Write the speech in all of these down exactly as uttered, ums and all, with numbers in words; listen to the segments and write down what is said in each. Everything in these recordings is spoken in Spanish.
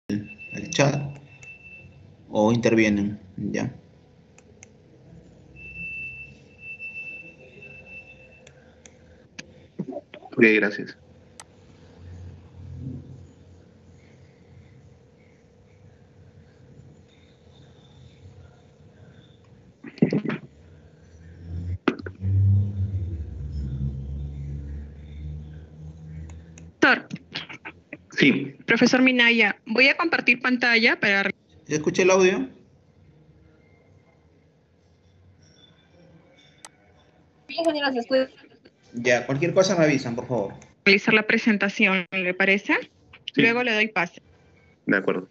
el chat o intervienen, ¿ya? Ok, gracias. Doctor, Sí, profesor Minaya, voy a compartir pantalla para... ¿Ya escuché el audio? Ya, cualquier cosa me avisan, por favor. realizar la presentación, ¿le parece? Luego sí, le doy pase. de acuerdo.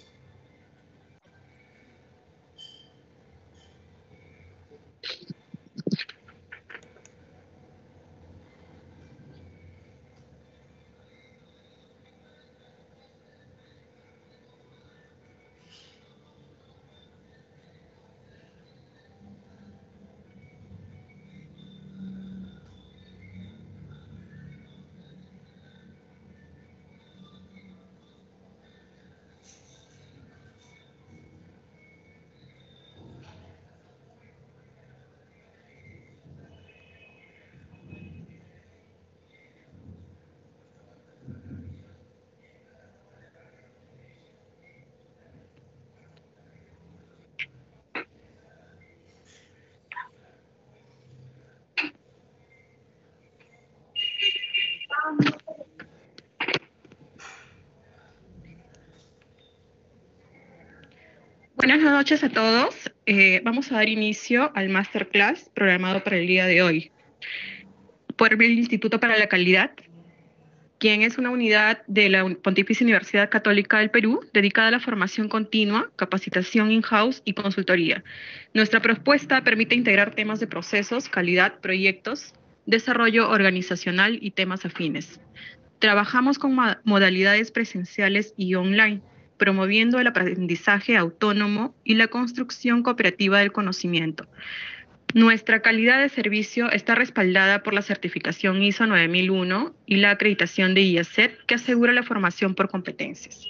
Buenas noches a todos. Eh, vamos a dar inicio al masterclass programado para el día de hoy por el Instituto para la Calidad, quien es una unidad de la Pontificia Universidad Católica del Perú dedicada a la formación continua, capacitación in-house y consultoría. Nuestra propuesta permite integrar temas de procesos, calidad, proyectos, desarrollo organizacional y temas afines. Trabajamos con modalidades presenciales y online, promoviendo el aprendizaje autónomo y la construcción cooperativa del conocimiento. Nuestra calidad de servicio está respaldada por la certificación I S O nueve mil uno y la acreditación de I A C E T, que asegura la formación por competencias.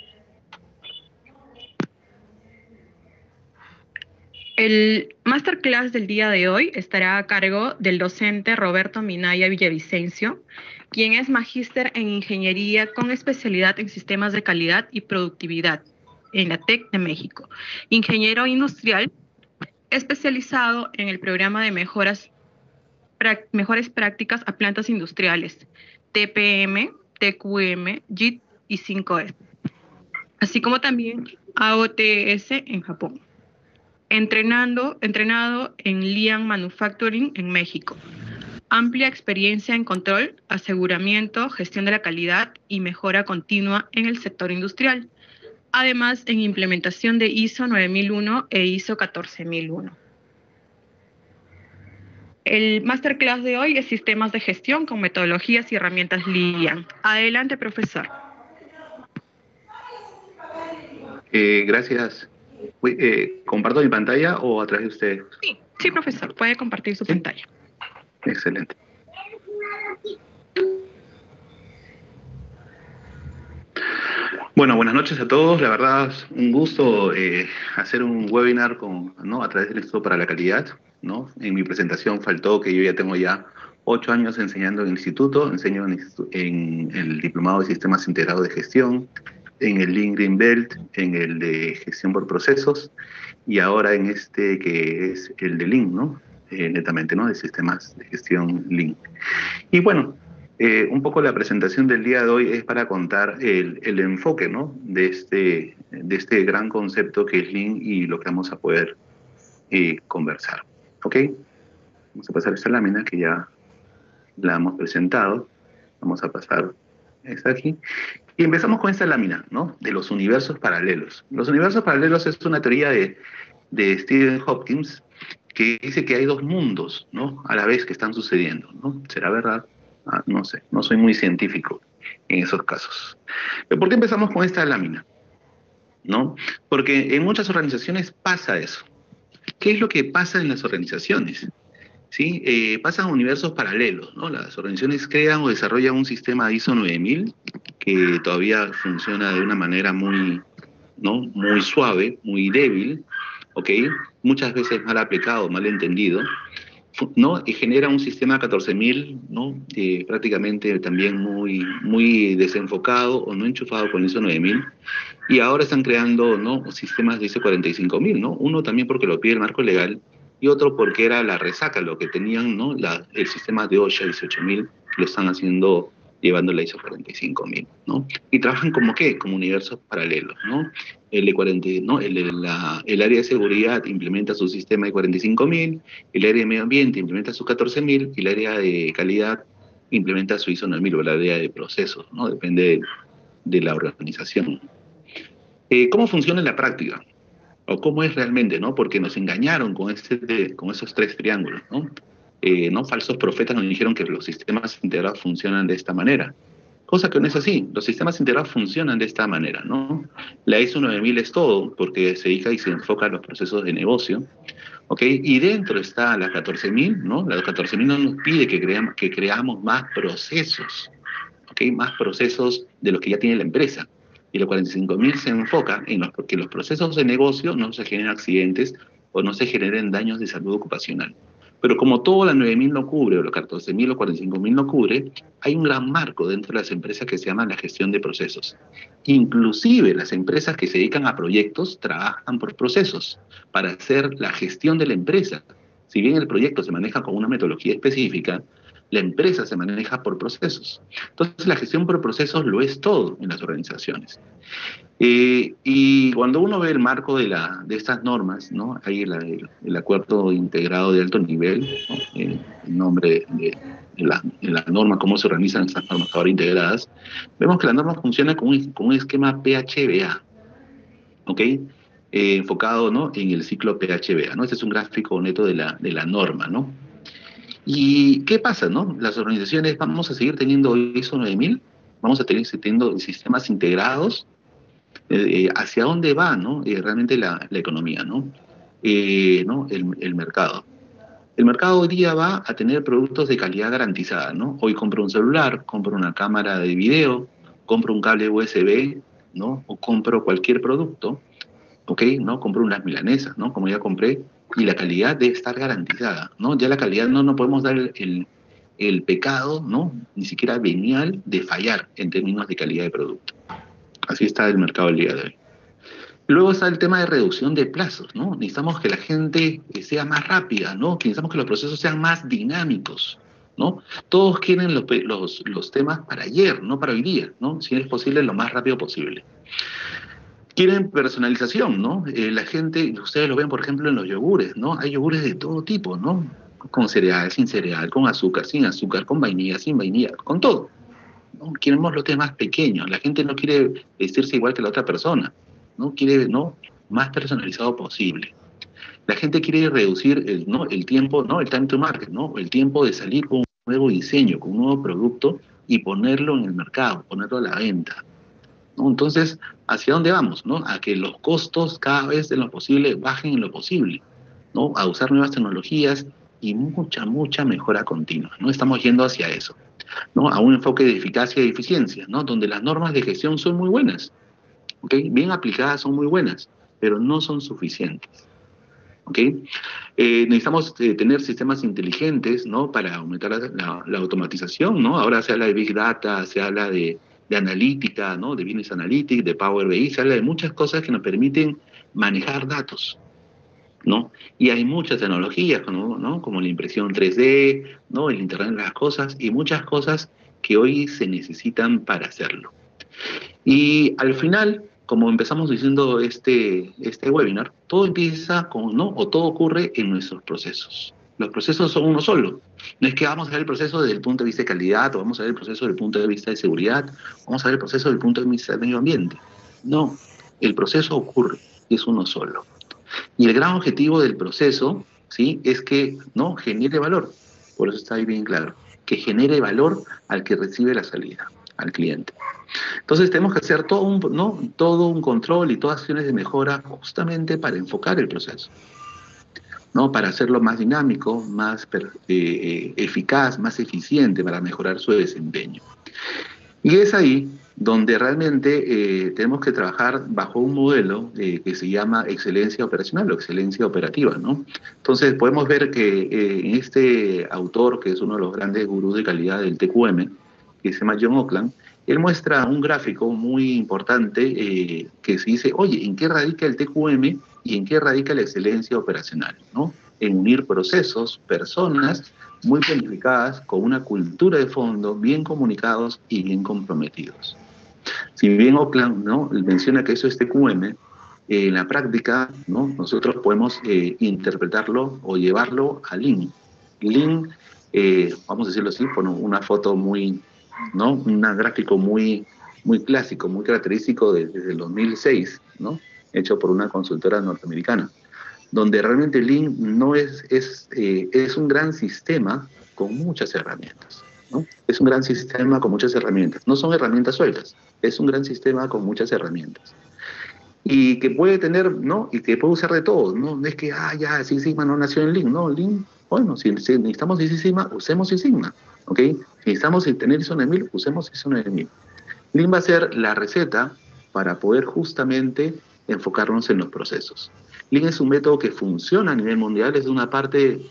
El masterclass del día de hoy estará a cargo del docente Roberto Minaya Villavicencio, quien es magíster en Ingeniería con especialidad en Sistemas de Calidad y Productividad en la T E C de México, ingeniero industrial especializado en el programa de mejoras, mejores prácticas a plantas industriales, T P M, T Q M, J I T y cinco S, así como también A O T S en Japón. Entrenando, entrenado en Lian Manufacturing en México. Amplia experiencia en control, aseguramiento, gestión de la calidad y mejora continua en el sector industrial. Además, en implementación de I S O nueve mil uno e I S O catorce mil uno. El masterclass de hoy es Sistemas de Gestión con metodologías y herramientas Lian. Adelante, profesor. Eh, gracias. Uy, eh, ¿comparto mi pantalla o a través de ustedes? Sí, sí, profesor, puede compartir su Sí, pantalla. excelente. Bueno, buenas noches a todos. La verdad, un gusto eh, hacer un webinar con, ¿no? a través del Instituto para la Calidad, ¿no? En mi presentación faltó que yo ya tengo ya ocho años enseñando en el instituto, enseño en, en el Diplomado de Sistemas Integrados de Gestión, en el Lean Green Belt, en el de Gestión por Procesos, y ahora en este que es el de Lean, ¿no? Eh, netamente, ¿no? De Sistemas de Gestión Lean. Y bueno, eh, un poco la presentación del día de hoy es para contar el, el enfoque, ¿no? De este, de este gran concepto que es Lean y lo que vamos a poder eh, conversar. ¿Ok? Vamos a pasar esta lámina que ya la hemos presentado. Vamos a pasar esta aquí. Y empezamos con esta lámina, ¿no? De los universos paralelos. Los universos paralelos es una teoría de, de Stephen Hopkins que dice que hay dos mundos, ¿no? A la vez que están sucediendo, ¿no? ¿Será verdad? Ah, no sé, no soy muy científico en esos casos. ¿Pero por qué empezamos con esta lámina? ¿No? Porque en muchas organizaciones pasa eso. ¿Qué es lo que pasa en las organizaciones? ¿Sí? Eh, pasan universos paralelos, ¿no? Las organizaciones crean o desarrollan un sistema I S O nueve mil que todavía funciona de una manera muy, ¿no? Muy suave, muy débil, ¿ok? Muchas veces mal aplicado, mal entendido, ¿no? Y genera un sistema catorce mil, ¿no? Eh, prácticamente también muy, muy desenfocado o no enchufado con ISO nueve mil. Y ahora están creando, ¿no? sistemas de ISO cuarenta y cinco mil, ¿no? Uno también porque lo pide el marco legal y otro porque era la resaca, lo que tenían, ¿no? La, el sistema de OSHA dieciocho mil, lo están haciendo llevando la ISO cuarenta y cinco mil, ¿no? Y trabajan como qué, como universos paralelos, ¿no? El, E cuarenta, ¿no? el, la, el área de seguridad implementa su sistema de cuarenta y cinco mil, el área de medio ambiente implementa su catorce mil y el área de calidad implementa su ISO nueve mil o el área de procesos, ¿no? Depende de, de la organización. Eh, ¿Cómo funciona en la práctica? ¿O cómo es realmente, no? Porque nos engañaron con, este, con esos tres triángulos, ¿no? Eh, ¿no? Falsos profetas nos dijeron que los sistemas integrados funcionan de esta manera. Cosa que no es así. Los sistemas integrados funcionan de esta manera, ¿no? La ISO nueve mil es todo, porque se dedica y se enfoca en los procesos de negocio, ¿ok? Y dentro está la catorce mil, ¿no? La catorce mil no nos pide que creamos, que creamos más procesos, ¿ok? Más procesos de los que ya tiene la empresa. Y la cuarenta y cinco mil se enfoca en los, que los procesos de negocio no se generen accidentes o no se generen daños de salud ocupacional. Pero como todo la nueve mil no cubre, o la catorce mil o cuarenta y cinco mil no cubre, hay un gran marco dentro de las empresas que se llama la gestión de procesos. Inclusive las empresas que se dedican a proyectos trabajan por procesos para hacer la gestión de la empresa. Si bien el proyecto se maneja con una metodología específica, la empresa se maneja por procesos. Entonces la gestión por procesos lo es todo en las organizaciones. Eh, y cuando uno ve el marco de, la, de estas normas, ¿no? Hay el, el, el acuerdo integrado de alto nivel, ¿no? eh, el nombre de, de, la, de la norma, cómo se organizan estas normas ahora integradas, vemos que la norma funciona con un, con un esquema P H B A, ¿ok? Eh, enfocado, ¿no? En el ciclo P H B A, ¿no? Este es un gráfico neto de la, de la norma, ¿no? ¿Y qué pasa, no? Las organizaciones vamos a seguir teniendo ISO nueve mil, vamos a seguir teniendo sistemas integrados. Eh, ¿Hacia dónde va, no? Eh, realmente la, la economía, ¿no? Eh, ¿no? El, el mercado. El mercado hoy día va a tener productos de calidad garantizada, ¿no? Hoy compro un celular, compro una cámara de video, compro un cable U S B, ¿no? O compro cualquier producto, ¿ok? ¿No? Compro unas milanesas, ¿no? Como ya compré, y la calidad debe estar garantizada, ¿no? Ya la calidad no nos podemos dar el, el, el pecado, ¿no? Ni siquiera venial de fallar en términos de calidad de producto. Así está el mercado el día de hoy. Luego está el tema de reducción de plazos, ¿no? Necesitamos que la gente sea más rápida, ¿no? Necesitamos que los procesos sean más dinámicos, ¿no? Todos quieren los, los, los temas para ayer, no para hoy día, ¿no? Si es posible, lo más rápido posible. Quieren personalización, ¿no? Eh, la gente, ustedes lo ven, por ejemplo, en los yogures, ¿no? Hay yogures de todo tipo, ¿no? Con cereal, sin cereal, con azúcar, sin azúcar, con vainilla, sin vainilla, con todo. ¿No? Queremos los temas pequeños. La gente no quiere vestirse igual que la otra persona, ¿no? Quiere, ¿no? Más personalizado posible. La gente quiere reducir el, ¿no? el tiempo, ¿no? El time to market, ¿no? El tiempo de salir con un nuevo diseño, con un nuevo producto y ponerlo en el mercado, ponerlo a la venta, ¿no? Entonces, ¿hacia dónde vamos, no? A que los costos cada vez en lo posible bajen en lo posible, ¿no? A usar nuevas tecnologías y mucha, mucha mejora continua, ¿no? Estamos yendo hacia eso, ¿no? A un enfoque de eficacia y eficiencia, ¿no? Donde las normas de gestión son muy buenas, ¿ok? Bien aplicadas son muy buenas, pero no son suficientes, ¿ok? Eh, necesitamos eh, tener sistemas inteligentes, ¿no? Para aumentar la, la, la automatización, ¿no? Ahora se habla de Big Data, se habla de, de analítica, ¿no? De Business Analytics, de Power B I, se habla de muchas cosas que nos permiten manejar datos, ¿no? Y hay muchas tecnologías, ¿no? ¿no? Como la impresión tres D, ¿no? El Internet de las cosas y muchas cosas que hoy se necesitan para hacerlo. Y al final, como empezamos diciendo este, este webinar, todo empieza con, ¿no? O todo ocurre en nuestros procesos. Los procesos son uno solo. No es que vamos a ver el proceso desde el punto de vista de calidad, o vamos a ver el proceso desde el punto de vista de seguridad, vamos a ver el proceso desde el punto de vista del medio ambiente. No, el proceso ocurre y es uno solo. Y el gran objetivo del proceso, ¿sí? Es que, ¿no? Genere valor. Por eso está ahí bien claro. Que genere valor al que recibe la salida, al cliente. Entonces tenemos que hacer todo un, ¿no? todo un control y todas acciones de mejora justamente para enfocar el proceso, ¿no? Para hacerlo más dinámico, más eh, eficaz, más eficiente, para mejorar su desempeño. Y es ahí donde realmente eh, tenemos que trabajar bajo un modelo eh, que se llama excelencia operacional o excelencia operativa, ¿no? Entonces podemos ver que eh, en este autor, que es uno de los grandes gurús de calidad del T Q M, que se llama John Oakland, él muestra un gráfico muy importante eh, que se dice, oye, ¿en qué radica el T Q M y en qué radica la excelencia operacional, ¿no? En unir procesos, personas muy planificadas, con una cultura de fondo, bien comunicados y bien comprometidos. Si bien Oakland, ¿no?, menciona que eso es T Q M, eh, en la práctica, ¿no?, nosotros podemos eh, interpretarlo o llevarlo a Lean. Lean, eh, vamos a decirlo así, por una foto muy, ¿no?, un gráfico muy, muy clásico, muy característico de, desde el dos mil seis, ¿no?, hecho por una consultora norteamericana, donde realmente Lean no es, es, eh, es un gran sistema con muchas herramientas, ¿no? Es un gran sistema con muchas herramientas. No son herramientas sueltas, es un gran sistema con muchas herramientas. Y que puede tener, ¿no? Y que puede usar de todo, ¿no? No es que, ah, ya, Six Sigma no nació en Lean, no, Lean, bueno, si, si necesitamos Six Sigma, usemos Six Sigma, ¿ok? Si necesitamos tener ISO nueve mil, usemos ISO nueve mil. Lean va a ser la receta para poder justamente enfocarnos en los procesos. Lean es un método que funciona a nivel mundial, es una parte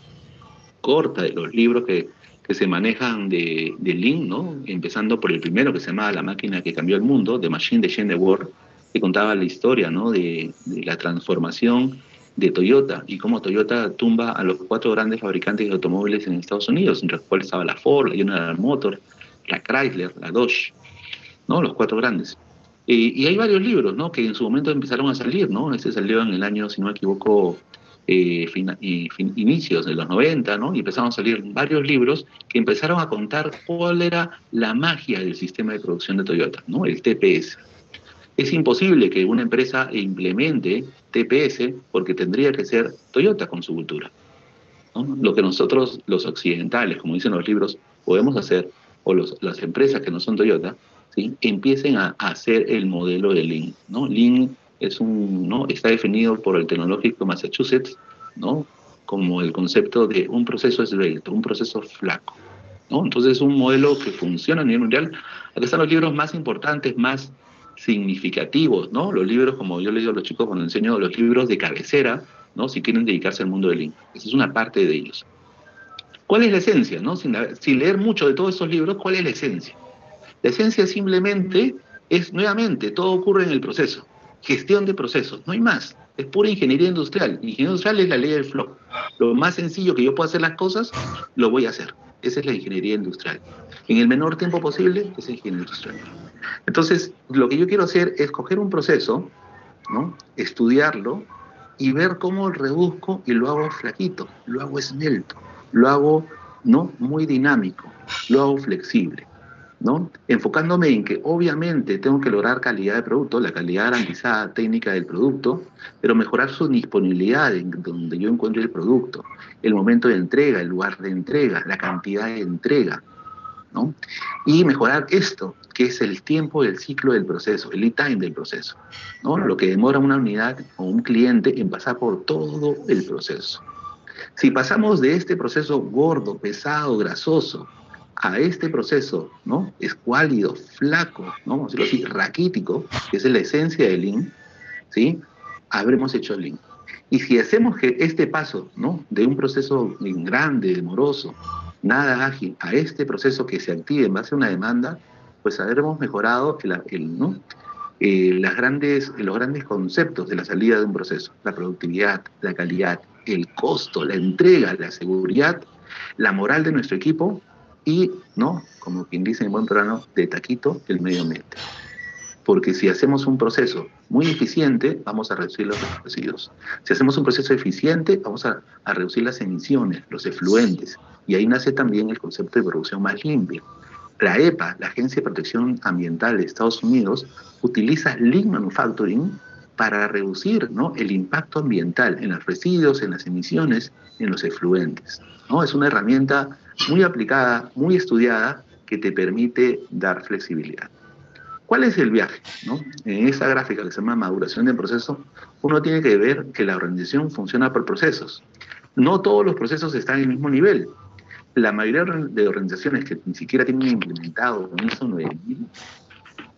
corta de los libros que, que se manejan de, de Lean, ¿no? Empezando por el primero, que se llamaba La máquina que cambió el mundo, The Machine de Gene Ward, que contaba la historia, ¿no?, de, de la transformación de Toyota y cómo Toyota tumba a los cuatro grandes fabricantes de automóviles en Estados Unidos, entre los cuales estaba la Ford, la General Motors, la Chrysler, la Dodge, ¿no?, los cuatro grandes. Eh, y hay varios libros, ¿no?, que en su momento empezaron a salir, ¿no? Este salió en el año, si no me equivoco, eh, fin, eh, fin, inicios de los noventa, ¿no? Y empezaron a salir varios libros que empezaron a contar cuál era la magia del sistema de producción de Toyota, ¿no?, el T P S. Es imposible que una empresa implemente T P S porque tendría que ser Toyota con su cultura, ¿no? Lo que nosotros, los occidentales, como dicen los libros, podemos hacer, o los, las empresas que no son Toyota, ¿sí?, empiecen a, a hacer el modelo de Lean, ¿no? Lean es un, ¿no?, está definido por el Tecnológico Massachusetts, ¿no?, como el concepto de un proceso esbelto, un proceso flaco, ¿no? Entonces es un modelo que funciona a nivel mundial. Aquí están los libros más importantes, más significativos, ¿no? Los libros, como yo les digo a los chicos cuando enseño, los libros de cabecera, ¿no?, si quieren dedicarse al mundo del Lean. Esa es una parte de ellos. ¿Cuál es la esencia, no? Sin, sin leer mucho de todos esos libros, ¿cuál es la esencia? La esencia simplemente es, nuevamente, todo ocurre en el proceso. Gestión de procesos, no hay más. Es pura ingeniería industrial. Ingeniería industrial es la ley del flow. Lo más sencillo que yo puedo hacer las cosas, lo voy a hacer. Esa es la ingeniería industrial. En el menor tiempo posible, es ingeniería industrial. Entonces, lo que yo quiero hacer es coger un proceso, ¿no?, estudiarlo y ver cómo lo reduzco y lo hago flaquito, lo hago esbelto, lo hago, ¿no?, muy dinámico, lo hago flexible, ¿no? Enfocándome en que obviamente tengo que lograr calidad de producto, la calidad garantizada técnica del producto, pero mejorar su disponibilidad en donde yo encuentre el producto, el momento de entrega, el lugar de entrega, la cantidad de entrega, ¿no? Y mejorar esto, que es el tiempo del ciclo del proceso, el lead time del proceso, ¿no?, lo que demora una unidad o un cliente en pasar por todo el proceso. Si pasamos de este proceso gordo, pesado, grasoso, a este proceso, ¿no?, escuálido, flaco, ¿no?, vamos a decirlo así, raquítico, que es la esencia del Lean, ¿sí?, habremos hecho Lean. Y si hacemos que este paso, ¿no?, de un proceso grande, demoroso, nada ágil, a este proceso que se active en base a una demanda, pues habremos mejorado el, el, ¿no?, eh, las grandes, los grandes conceptos de la salida de un proceso: la productividad, la calidad, el costo, la entrega, la seguridad, la moral de nuestro equipo y, ¿no?, como quien dice en buen peruano, de taquito, el medio ambiente. Porque si hacemos un proceso muy eficiente, vamos a reducir los residuos. Si hacemos un proceso eficiente, vamos a, a reducir las emisiones, los efluentes. Y ahí nace también el concepto de producción más limpia. La E P A, la Agencia de Protección Ambiental de Estados Unidos, utiliza Lean Manufacturing para reducir, ¿no?, el impacto ambiental en los residuos, en las emisiones, en los efluentes, ¿no? Es una herramienta muy aplicada, muy estudiada, que te permite dar flexibilidad. ¿Cuál es el viaje, ¿no? En esa gráfica que se llama maduración del proceso, uno tiene que ver que la organización funciona por procesos. No todos los procesos están en el mismo nivel. La mayoría de organizaciones que ni siquiera tienen implementado ISO nueve mil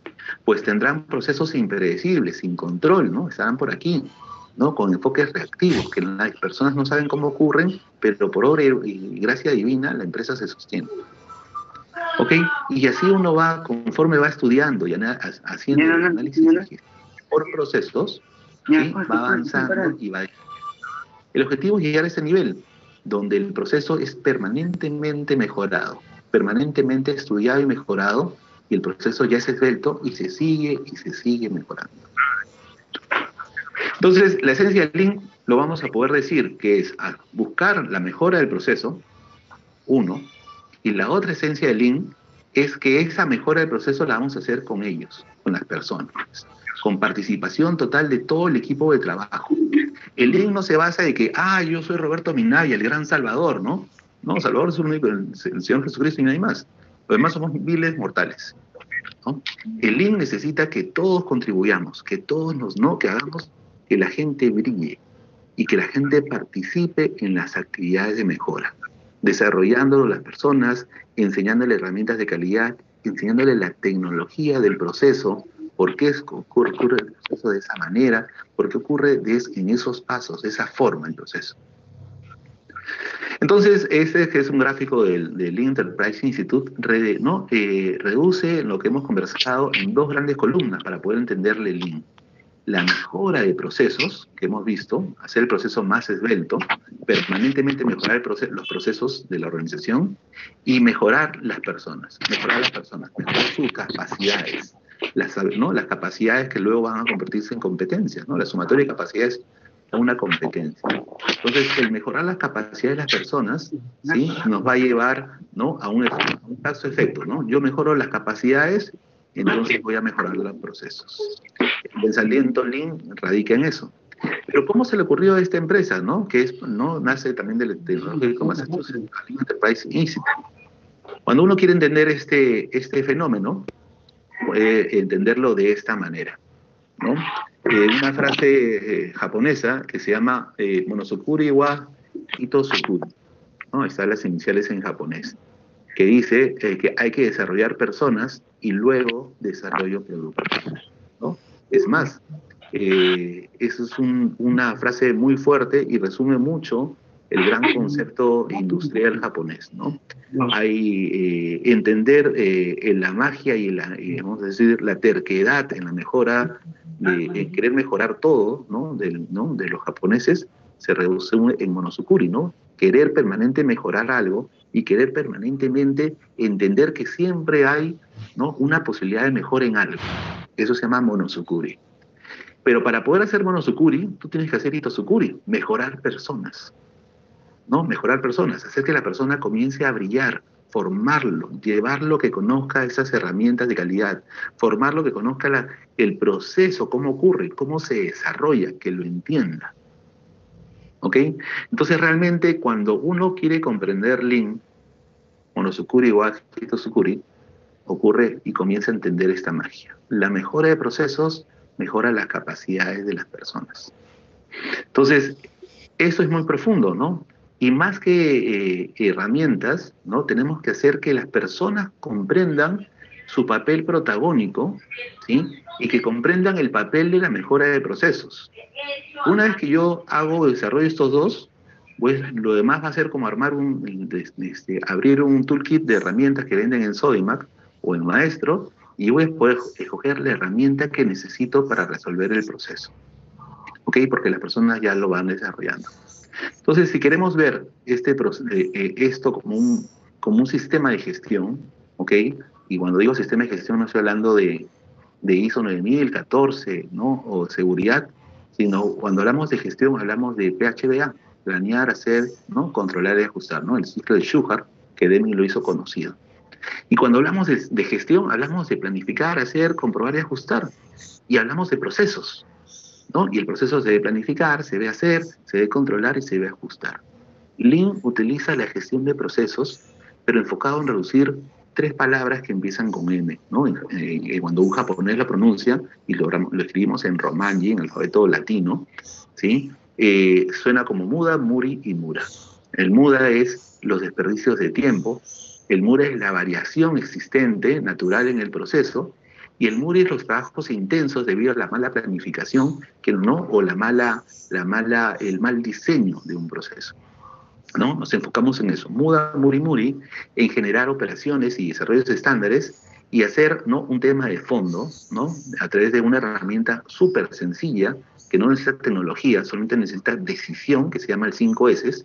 pues tendrán procesos impredecibles, sin control, ¿no? Estarán por aquí, ¿no? Con enfoques reactivos, que las personas no saben cómo ocurren, pero por obra y gracia divina la empresa se sostiene. ¿Ok? Y así uno va, conforme va estudiando y haciendo el análisis por procesos, ¿sí? Va avanzando y va... El objetivo es llegar a ese nivel, donde el proceso es permanentemente mejorado, permanentemente estudiado y mejorado, y el proceso ya es esbelto y se sigue y se sigue mejorando. Entonces, la esencia del Lean lo vamos a poder decir que es a buscar la mejora del proceso, uno, y la otra esencia del Lean es que esa mejora del proceso la vamos a hacer con ellos, con las personas, con participación total de todo el equipo de trabajo. El Lean no se basa en que, ah, yo soy Roberto Minaya, el gran Salvador, ¿no? No, Salvador es el único, el, el Señor Jesucristo y nadie más. Los demás somos viles mortales, ¿no? El Lean necesita que todos contribuyamos, que todos nos, ¿no? Que hagamos que la gente brille y que la gente participe en las actividades de mejora, desarrollando las personas, enseñándole herramientas de calidad, enseñándole la tecnología del proceso, por qué ocurre, ocurre el proceso de esa manera, por qué ocurre de, en esos pasos, de esa forma el proceso. Entonces, este que es un gráfico del, del Enterprise Institute, re, ¿no? eh, reduce lo que hemos conversado en dos grandes columnas para poder entenderle el Lean. La mejora de procesos, que hemos visto, hacer el proceso más esbelto, permanentemente mejorar el proceso, los procesos de la organización y mejorar las personas, mejorar las personas, mejorar sus capacidades, las, ¿no? las capacidades que luego van a convertirse en competencias, ¿no? La sumatoria de capacidades es una competencia. Entonces, el mejorar las capacidades de las personas, ¿sí? Nos va a llevar, ¿no? a, un, a un caso efecto, ¿no? Yo mejoro las capacidades, entonces voy a mejorar los procesos. El pensamiento Lean radica en eso. Pero ¿cómo se le ocurrió a esta empresa, no? Que es, ¿no? Nace también del Tecnológico Massachusetts Enterprise Institute. Cuando uno quiere entender este, este fenómeno, puede entenderlo de esta manera, ¿no? Eh, una frase eh, japonesa que se llama eh, Monosukuri wa Hitosukuri, ¿no? Están las iniciales en japonés, que dice eh, que hay que desarrollar personas y luego desarrollo productivo, ¿no? Es más, eh, eso es un, una frase muy fuerte y resume mucho el gran concepto industrial japonés, ¿no? Hay eh, entender eh, la magia y la, y vamos a decir, la terquedad en la mejora, de, en querer mejorar todo, ¿no? Del, ¿no? De los japoneses se reduce en Monosukuri, ¿no? Querer permanente mejorar algo y querer permanentemente entender que siempre hay, ¿no? Una posibilidad de mejora en algo. Eso se llama Monosukuri. Pero para poder hacer Monosukuri, tú tienes que hacer Hitosukuri, mejorar personas, ¿no? Mejorar personas, hacer que la persona comience a brillar, formarlo, llevarlo que conozca esas herramientas de calidad, formarlo que conozca la, el proceso, cómo ocurre, cómo se desarrolla, que lo entienda. ¿Ok? Entonces realmente cuando uno quiere comprender Lean, Monosukuri o Hitosukuri, ocurre y comienza a entender esta magia. La mejora de procesos mejora las capacidades de las personas. Entonces, eso es muy profundo, ¿no? Y más que eh, herramientas, ¿no? Tenemos que hacer que las personas comprendan su papel protagónico, ¿sí? Y que comprendan el papel de la mejora de procesos. Una vez que yo hago, desarrollo estos dos, pues lo demás va a ser como armar un, este, abrir un toolkit de herramientas que venden en Sodimac o en Maestro, y voy a poder escoger la herramienta que necesito para resolver el proceso. ¿Ok? Porque las personas ya lo van desarrollando. Entonces, si queremos ver este, eh, esto como un, como un sistema de gestión, ¿ok? Y cuando digo sistema de gestión no estoy hablando de, de I S O nueve mil catorce, ¿no? O seguridad, sino cuando hablamos de gestión hablamos de P H B A, planear, hacer, ¿no? Controlar y ajustar, ¿no? El ciclo de Shuhart, que Deming lo hizo conocido. Y cuando hablamos de, de gestión, hablamos de planificar, hacer, comprobar y ajustar. Y hablamos de procesos, ¿no? Y el proceso se debe planificar, se debe hacer, se debe controlar y se debe ajustar. Lean utiliza la gestión de procesos, pero enfocado en reducir tres palabras que empiezan con M, ¿no? Eh, eh, cuando un japonés lo pronuncia, y lo, lo escribimos en romanji, en el alfabeto latino, ¿sí? Eh, suena como muda, muri y mura. El muda es los desperdicios de tiempo, el mura es la variación existente, natural en el proceso, Y el MURI es los trabajos intensos debido a la mala planificación, que no, o la mala, la mala, el mal diseño de un proceso, ¿no? Nos enfocamos en eso. Muda, Muri, Muri, en generar operaciones y desarrollos de estándares y hacer, ¿no?, un tema de fondo, ¿no?, a través de una herramienta súper sencilla, que no necesita tecnología, solamente necesita decisión, que se llama el cinco ese,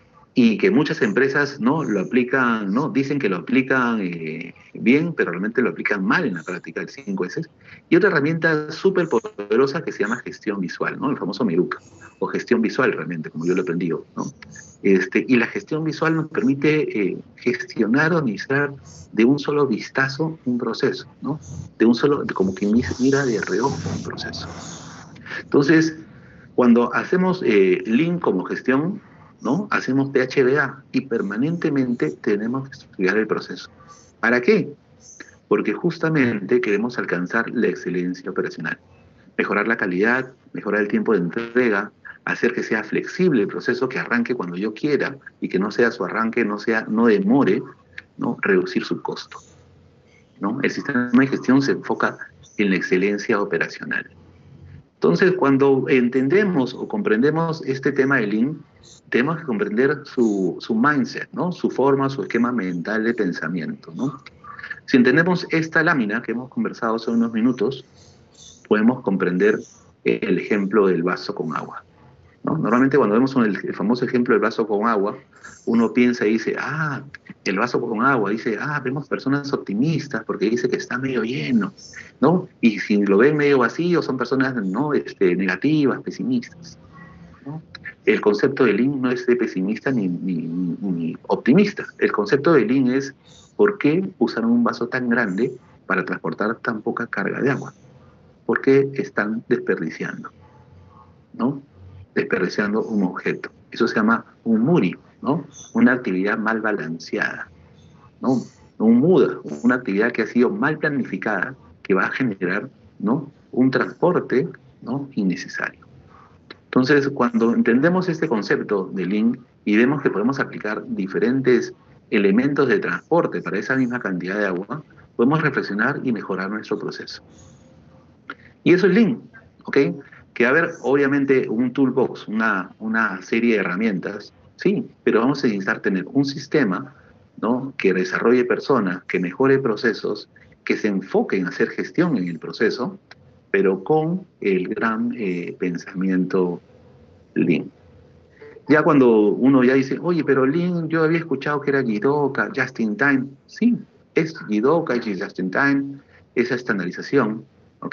y que muchas empresas, ¿no?, lo aplican, ¿no?, dicen que lo aplican eh, bien, pero realmente lo aplican mal en la práctica, el cinco ese. Y otra herramienta súper poderosa que se llama gestión visual, ¿no?, el famoso Meruca, o gestión visual realmente, como yo lo he aprendido, ¿no? Este, y la gestión visual nos permite eh, gestionar o administrar de un solo vistazo un proceso, ¿no? De un solo, de como quien mira de reojo un proceso. Entonces, cuando hacemos eh, Lean como gestión, ¿no?, hacemos P H D A y permanentemente tenemos que estudiar el proceso. ¿Para qué? Porque justamente queremos alcanzar la excelencia operacional, mejorar la calidad, mejorar el tiempo de entrega, hacer que sea flexible el proceso, que arranque cuando yo quiera y que no sea su arranque, no sea, no demore, ¿no?, reducir su costo, ¿no? El sistema de gestión se enfoca en la excelencia operacional. Entonces, cuando entendemos o comprendemos este tema de Lean, tenemos que comprender su, su mindset, ¿no?, su forma, su esquema mental de pensamiento, ¿no? Si entendemos esta lámina que hemos conversado hace unos minutos, podemos comprender el ejemplo del vaso con agua, ¿no? Normalmente cuando vemos el, el famoso ejemplo del vaso con agua, uno piensa y dice, ah, el vaso con agua, dice, ah, vemos personas optimistas porque dice que está medio lleno, ¿no? Y si lo ven medio vacío, son personas, ¿no?, este, negativas, pesimistas, ¿no? El concepto de Lean no es de pesimista ni, ni, ni optimista. El concepto de Lean es, ¿por qué usaron un vaso tan grande para transportar tan poca carga de agua? ¿Por qué están desperdiciando, ¿no?, desperdiciando un objeto? Eso se llama un MURI, ¿no?, una actividad mal balanceada, ¿no? Un MUDA, una actividad que ha sido mal planificada, que va a generar, ¿no?, un transporte, ¿no?, innecesario. Entonces, cuando entendemos este concepto de Lean y vemos que podemos aplicar diferentes elementos de transporte para esa misma cantidad de agua, podemos reflexionar y mejorar nuestro proceso. Y eso es Lean, ¿ok? Que va a haber, obviamente, un toolbox, una, una serie de herramientas, sí, pero vamos a necesitar tener un sistema, ¿no?, que desarrolle personas, que mejore procesos, que se enfoque en hacer gestión en el proceso, pero con el gran eh, pensamiento Lean. Ya cuando uno ya dice, oye, pero Lean, yo había escuchado que era Jidoka, Just in Time. Sí, es Jidoka, es Just in Time, esa estandarización, ¿ok?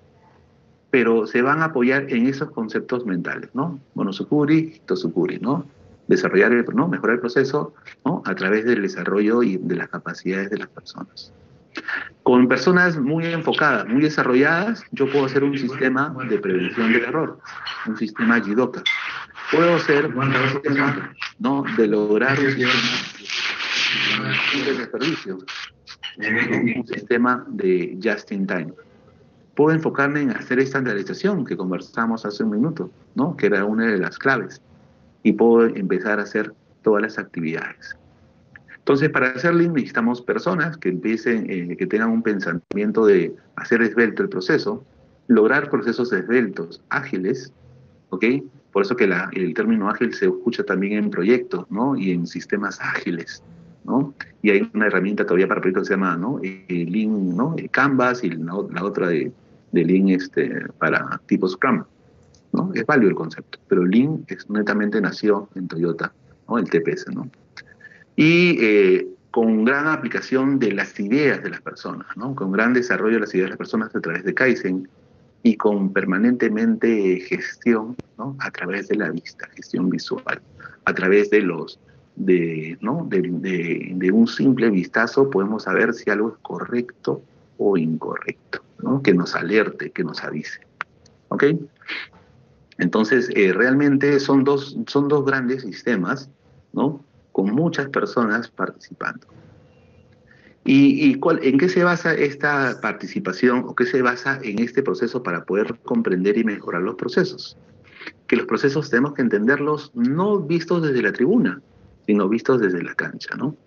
Pero se van a apoyar en esos conceptos mentales, ¿no? Monosukuri, Tosukuri, ¿no? Desarrollar, el, ¿no?, mejorar el proceso, ¿no?, a través del desarrollo y de las capacidades de las personas. Con personas muy enfocadas, muy desarrolladas, yo puedo hacer un sistema de prevención del error, un sistema Jidoka. Puedo hacer un sistema, ¿no?, de lograr un sistema de desperdicio, un sistema de just in time. Puedo enfocarme en hacer estandarización, que conversamos hace un minuto, ¿no?, que era una de las claves, y puedo empezar a hacer todas las actividades. Entonces, para hacer Lean necesitamos personas que empiecen, eh, que tengan un pensamiento de hacer esbelto el proceso, lograr procesos esbeltos, ágiles, ¿ok? Por eso que la, el término ágil se escucha también en proyectos, ¿no?, y en sistemas ágiles, ¿no? Y hay una herramienta todavía para proyectos que se llama, ¿no?, eh, Lean, ¿no?, Canvas, y la, la otra de, de Lean este, para tipo Scrum, ¿no? Es válido el concepto, pero Lean es, netamente nació en Toyota, ¿no?, el T P S, ¿no? Y eh, con gran aplicación de las ideas de las personas, ¿no?, con gran desarrollo de las ideas de las personas a través de Kaizen, y con permanentemente gestión, ¿no?, a través de la vista, gestión visual, a través de los, de, ¿no?, de, de, de un simple vistazo podemos saber si algo es correcto o incorrecto, ¿no?, que nos alerte, que nos avise, ¿ok? Entonces, eh, realmente son dos, son dos grandes sistemas, ¿no?, con muchas personas participando. ¿Y, y cuál, en qué se basa esta participación o qué se basa en este proceso para poder comprender y mejorar los procesos? Que los procesos tenemos que entenderlos no vistos desde la tribuna, sino vistos desde la cancha, ¿no?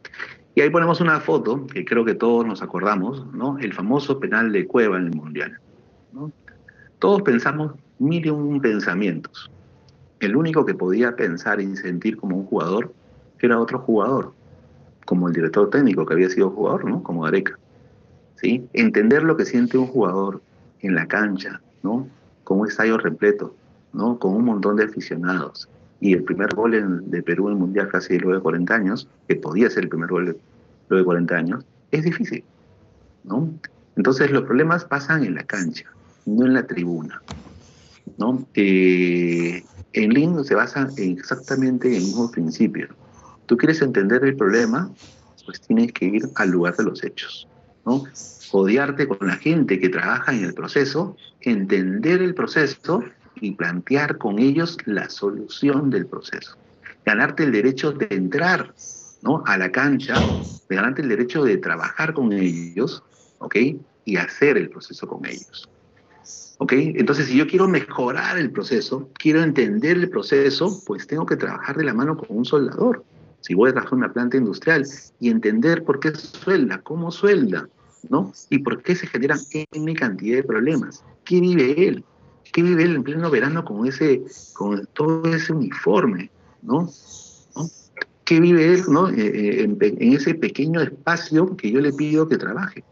Y ahí ponemos una foto que creo que todos nos acordamos, ¿no? El famoso penal de Cueva en el Mundial, ¿no? Todos pensamos mil y un pensamientos. El único que podía pensar y sentir como un jugador era otro jugador, como el director técnico que había sido jugador, ¿no? Como Gareca, ¿sí? Entender lo que siente un jugador en la cancha, ¿no? Con un estadio repleto, ¿no? Con un montón de aficionados. Y el primer gol en, de Perú en el Mundial casi luego de cuarenta años, que podía ser el primer gol de, luego de cuarenta años, es difícil, ¿no? Entonces los problemas pasan en la cancha, no en la tribuna, ¿no? Eh, en Lean se basa en exactamente en el mismo principio. Tú quieres entender el problema, pues tienes que ir al lugar de los hechos, ¿no? Codearte con la gente que trabaja en el proceso, entender el proceso y plantear con ellos la solución del proceso. Ganarte el derecho de entrar, ¿no? A la cancha, de ganarte el derecho de trabajar con ellos, ¿ok? Y hacer el proceso con ellos. ¿Ok? Entonces, si yo quiero mejorar el proceso, quiero entender el proceso, pues tengo que trabajar de la mano con un soldador. Si voy a trabajar en una planta industrial y entender por qué suelda, cómo suelda, ¿no? Y por qué se generan N cantidad de problemas. ¿Qué vive él? ¿Qué vive él en pleno verano con ese, con todo ese uniforme, ¿no? ¿No? ¿Qué vive él, ¿no? Eh, en, en ese pequeño espacio que yo le pido que trabaje?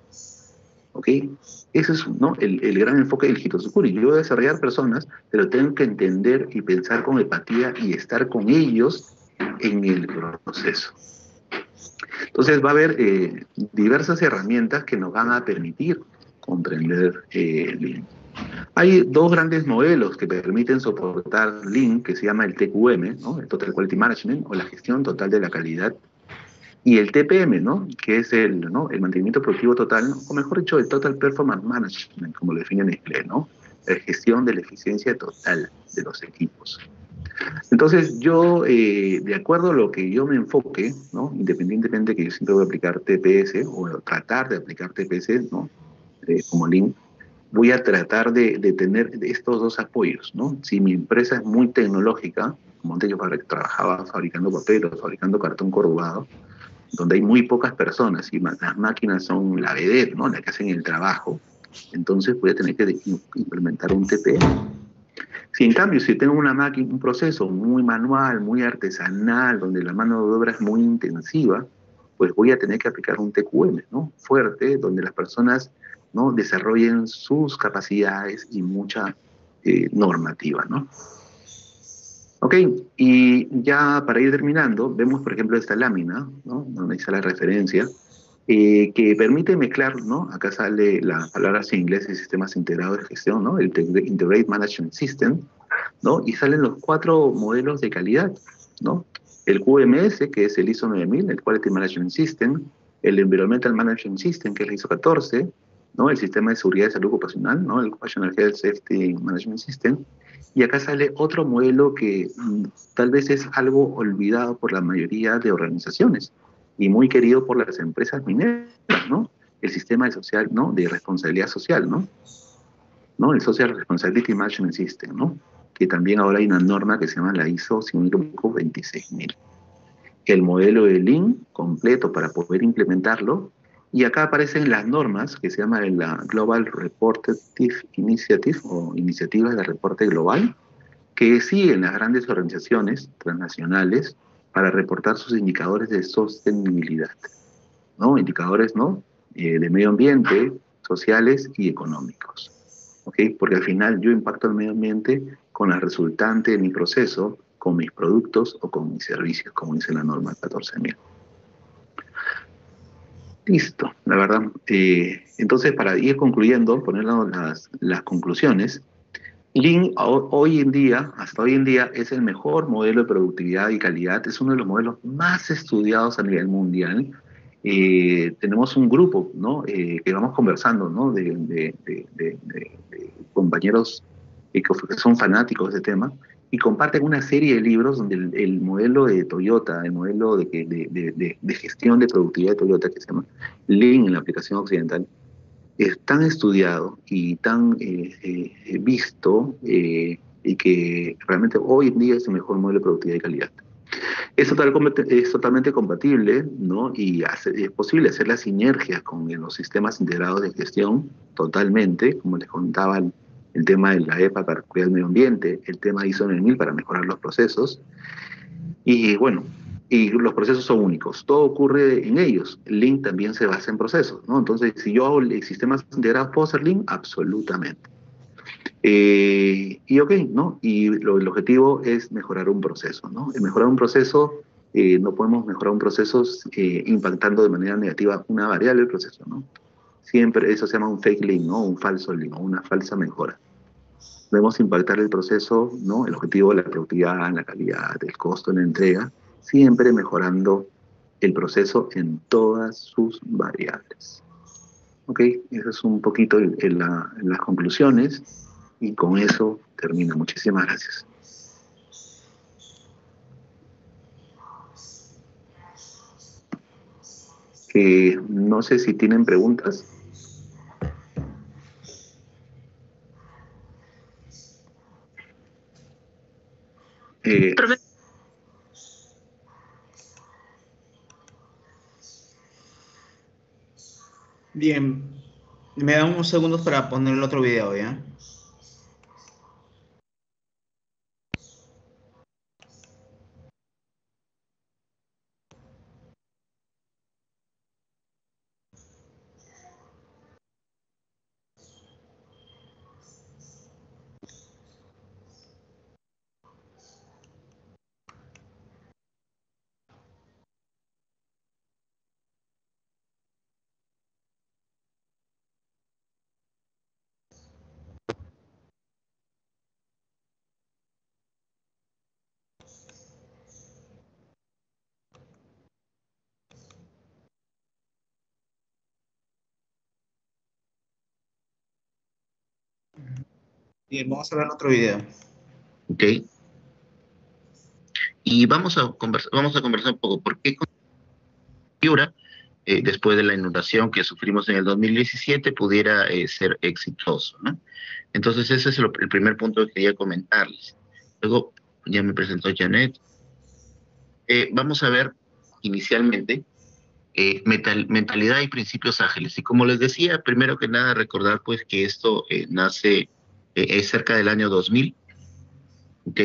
¿Ok? Ese es, ¿no? el, el gran enfoque del Hirosukuri. Yo voy a desarrollar personas, pero tengo que entender y pensar con empatía y estar con ellos en el proceso. Entonces va a haber eh, diversas herramientas que nos van a permitir comprender eh, Lean. Hay dos grandes modelos que permiten soportar Lean, que se llama el T Q M, ¿no? El Total Quality Management, o la gestión total de la calidad, y el T P M, ¿no? Que es el, ¿no? el mantenimiento productivo total, ¿no? O mejor dicho, el Total Performance Management, como lo define en inglés, ¿no? La gestión de la eficiencia total de los equipos. Entonces, yo, eh, de acuerdo a lo que yo me enfoque, ¿no? Independientemente que yo siempre voy a aplicar T P S o tratar de aplicar T P S, ¿no? Eh, como Lean, voy a tratar de, de tener estos dos apoyos, ¿no? Si mi empresa es muy tecnológica, como antes yo trabajaba fabricando papel o fabricando cartón corrugado, donde hay muy pocas personas y las máquinas son la vedette, ¿no? Las que hacen el trabajo, entonces voy a tener que implementar un T P M. Si en cambio, si tengo una máquina, un proceso muy manual, muy artesanal, donde la mano de obra es muy intensiva, pues voy a tener que aplicar un T Q M, ¿no? Fuerte, donde las personas, ¿no? desarrollen sus capacidades y mucha eh, normativa, ¿no? Ok, y ya para ir terminando, vemos por ejemplo esta lámina, ¿no? Donde está la referencia, eh, que permite mezclar, ¿no? Acá sale la palabra en inglés de sistemas integrados de gestión, ¿no? El Integrated Management System, ¿no? Y salen los cuatro modelos de calidad, ¿no? El Q M S, que es el ISO nueve mil, el Quality Management System, el Environmental Management System, que es el ISO catorce, ¿no? El sistema de seguridad y salud ocupacional, ¿no? El Occupational Health Safety Management System. Y acá sale otro modelo que mm, tal vez es algo olvidado por la mayoría de organizaciones y muy querido por las empresas mineras, ¿no? El sistema de, social, ¿no? de responsabilidad social, ¿no? ¿no? El Social Responsibility Management System, ¿no? Que también ahora hay una norma que se llama la ISO veintiséis mil. El modelo de Lean completo para poder implementarlo. Y acá aparecen las normas que se llama la Global Reporting Initiative o Iniciativa de Reporte Global, que siguen las grandes organizaciones transnacionales para reportar sus indicadores de sostenibilidad, ¿no? Indicadores, ¿no? Eh, de medio ambiente, sociales y económicos, ¿ok? Porque al final yo impacto el medio ambiente con la resultante de mi proceso, con mis productos o con mis servicios, como dice la norma catorce mil. Listo, la verdad. Eh, entonces, para ir concluyendo, poner las, las conclusiones, Lean hoy en día, hasta hoy en día, es el mejor modelo de productividad y calidad, es uno de los modelos más estudiados a nivel mundial. Eh, tenemos un grupo, ¿no? Eh, que vamos conversando, ¿no? de, de, de, de, de, de compañeros que son fanáticos de este tema y comparten una serie de libros donde el, el modelo de Toyota, el modelo de, de, de, de, de gestión de productividad de Toyota, que se llama Lean en la aplicación occidental, es tan estudiado y tan eh, eh, visto eh, y que realmente hoy en día es el mejor modelo de productividad y calidad. Es, total- es totalmente compatible, ¿no? Y hace- es posible hacer las sinergias con los sistemas integrados de gestión, totalmente, como les contaba, el, el tema de la E P A para cuidar el medio ambiente, el tema ISO nueve mil para mejorar los procesos, y bueno, y los procesos son únicos, todo ocurre en ellos. Lean también se basa en procesos, ¿no? Entonces, si yo hago el- sistemas integrados, ¿puedo hacer Lean? Absolutamente. Eh, y ok, ¿no? Y lo- el objetivo es mejorar un proceso, ¿no? El mejorar un proceso, eh, no podemos mejorar un proceso eh, impactando de manera negativa una variable del proceso, ¿no? Siempre eso se llama un fake lean, ¿no? Un falso lean, o una falsa mejora. Debemos impactar el proceso, ¿no? El objetivo de la productividad, la calidad, el costo, la entrega, siempre mejorando el proceso en todas sus variables. Ok, eso es un poquito el- el- la- las conclusiones. Y con eso termino. Muchísimas gracias. Eh, no sé si tienen preguntas. Eh, Profe- Bien, me dan unos segundos para poner el otro video, ¿ya? Bien, vamos a ver el otro video. Ok. Y vamos a conversar, vamos a conversar un poco por qué Piura, eh, después de la inundación que sufrimos en el dos mil diecisiete, pudiera eh, ser exitoso, ¿no? Entonces ese es lo- el primer punto que quería comentarles. Luego ya me presentó Janet. Eh, vamos a ver inicialmente eh, metal- mentalidad y principios ágiles. Y como les decía, primero que nada recordar pues que esto eh, nace, eh, es cerca del año dos mil, ¿ok?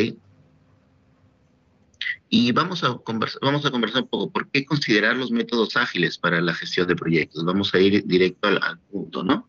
Y vamos a conversar, vamos a conversar un poco por qué considerar los métodos ágiles para la gestión de proyectos. Vamos a ir directo al, al punto, ¿no?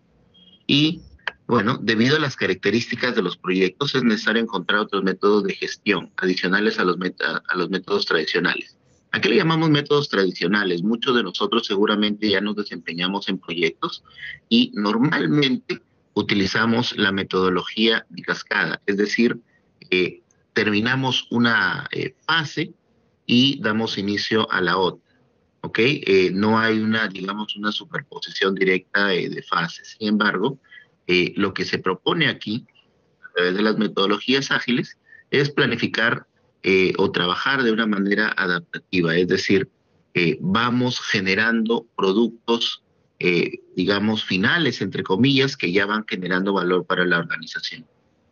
Y bueno, debido a las características de los proyectos, es necesario encontrar otros métodos de gestión adicionales a los, meta, a los métodos tradicionales. ¿A qué le llamamos métodos tradicionales? Muchos de nosotros seguramente ya nos desempeñamos en proyectos y normalmente utilizamos la metodología de cascada, es decir, eh, terminamos una eh, fase y damos inicio a la otra. ¿Ok? Eh, no hay una, digamos, una superposición directa eh, de fases. Sin embargo, eh, lo que se propone aquí, a través de las metodologías ágiles, es planificar eh, o trabajar de una manera adaptativa, es decir, eh, vamos generando productos, eh, digamos, finales, entre comillas, que ya van generando valor para la organización.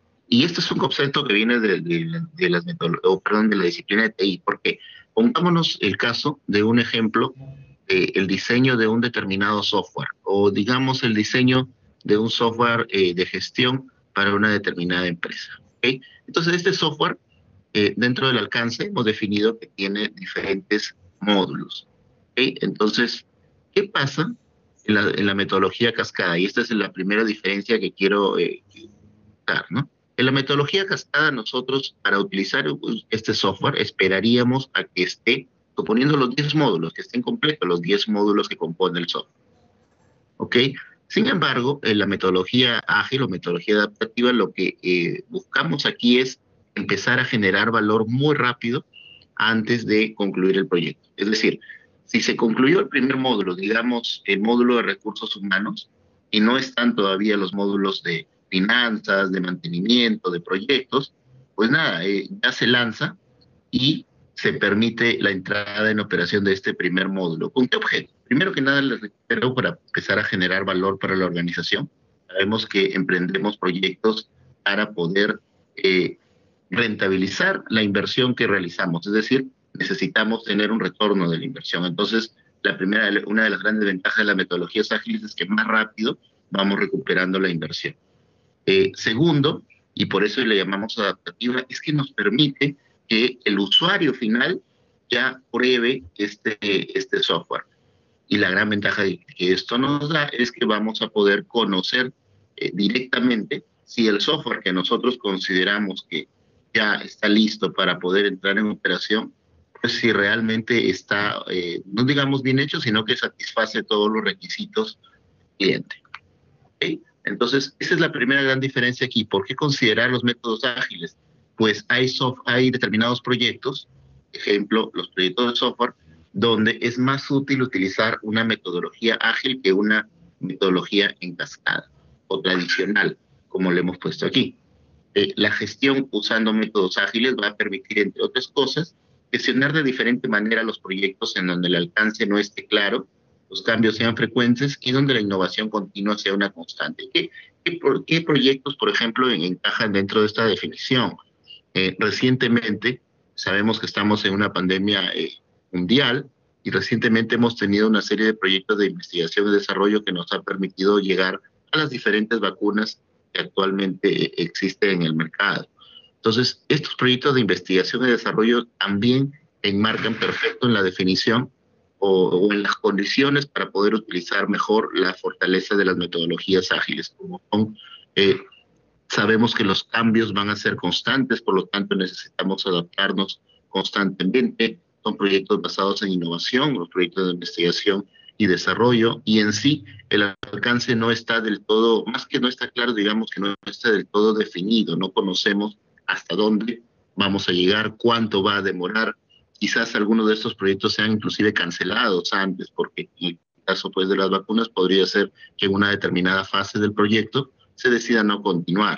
Y este es un concepto que viene de, de, de las metodologías, perdón, de la disciplina de T I, porque pongámonos el caso de un ejemplo, eh, el diseño de un determinado software, o digamos el diseño de un software eh, de gestión para una determinada empresa. ¿Okay? Entonces, este software, eh, dentro del alcance, hemos definido que tiene diferentes módulos. ¿Okay? Entonces, ¿qué pasa en la, en la metodología cascada? Y esta es la primera diferencia que quiero eh, dar, ¿no? En la metodología cascada, nosotros, para utilizar este software, esperaríamos a que esté, suponiendo los diez módulos, que estén completos los diez módulos que componen el software. ¿Ok? Sin embargo, en la metodología ágil o metodología adaptativa, lo que eh, buscamos aquí es empezar a generar valor muy rápido antes de concluir el proyecto. Es decir, si se concluyó el primer módulo, digamos, el módulo de recursos humanos, y no están todavía los módulos de finanzas, de mantenimiento, de proyectos, pues nada, eh, ya se lanza y se permite la entrada en operación de este primer módulo. ¿Con qué objeto? Primero que nada, les reitero, para empezar a generar valor para la organización. Sabemos que emprendemos proyectos para poder eh, rentabilizar la inversión que realizamos, es decir, necesitamos tener un retorno de la inversión. Entonces, la primera, una de las grandes ventajas de las metodologías ágiles es que más rápido vamos recuperando la inversión. Eh, segundo, y por eso le llamamos adaptativa, es que nos permite que el usuario final ya pruebe este, este software. Y la gran ventaja que esto nos da es que vamos a poder conocer eh, directamente si el software que nosotros consideramos que ya está listo para poder entrar en operación, pues si realmente está, eh, no digamos bien hecho, sino que satisface todos los requisitos del cliente. ¿Okay? Entonces, esa es la primera gran diferencia aquí. ¿Por qué considerar los métodos ágiles? Pues hay, soft, hay determinados proyectos, ejemplo, los proyectos de software, donde es más útil utilizar una metodología ágil que una metodología en cascada o tradicional, como le hemos puesto aquí. Eh, la gestión usando métodos ágiles va a permitir, entre otras cosas, gestionar de diferente manera los proyectos en donde el alcance no esté claro, los cambios sean frecuentes y donde la innovación continua sea una constante. ¿Qué, qué, qué proyectos, por ejemplo, encajan dentro de esta definición? Eh, recientemente, sabemos que estamos en una pandemia eh, mundial y recientemente hemos tenido una serie de proyectos de investigación y desarrollo que nos ha permitido llegar a las diferentes vacunas que actualmente existen en el mercado. Entonces, estos proyectos de investigación y desarrollo también enmarcan perfecto en la definición o, o en las condiciones para poder utilizar mejor la fortaleza de las metodologías ágiles, como son, eh, sabemos que los cambios van a ser constantes, por lo tanto necesitamos adaptarnos constantemente. Son proyectos basados en innovación, los proyectos de investigación y desarrollo, y en sí el alcance no está del todo, más que no está claro, digamos que no está del todo definido, no conocemos hasta dónde vamos a llegar, cuánto va a demorar. Quizás algunos de estos proyectos sean inclusive cancelados antes, porque en el caso pues, de las vacunas podría ser que en una determinada fase del proyecto se decida no continuar.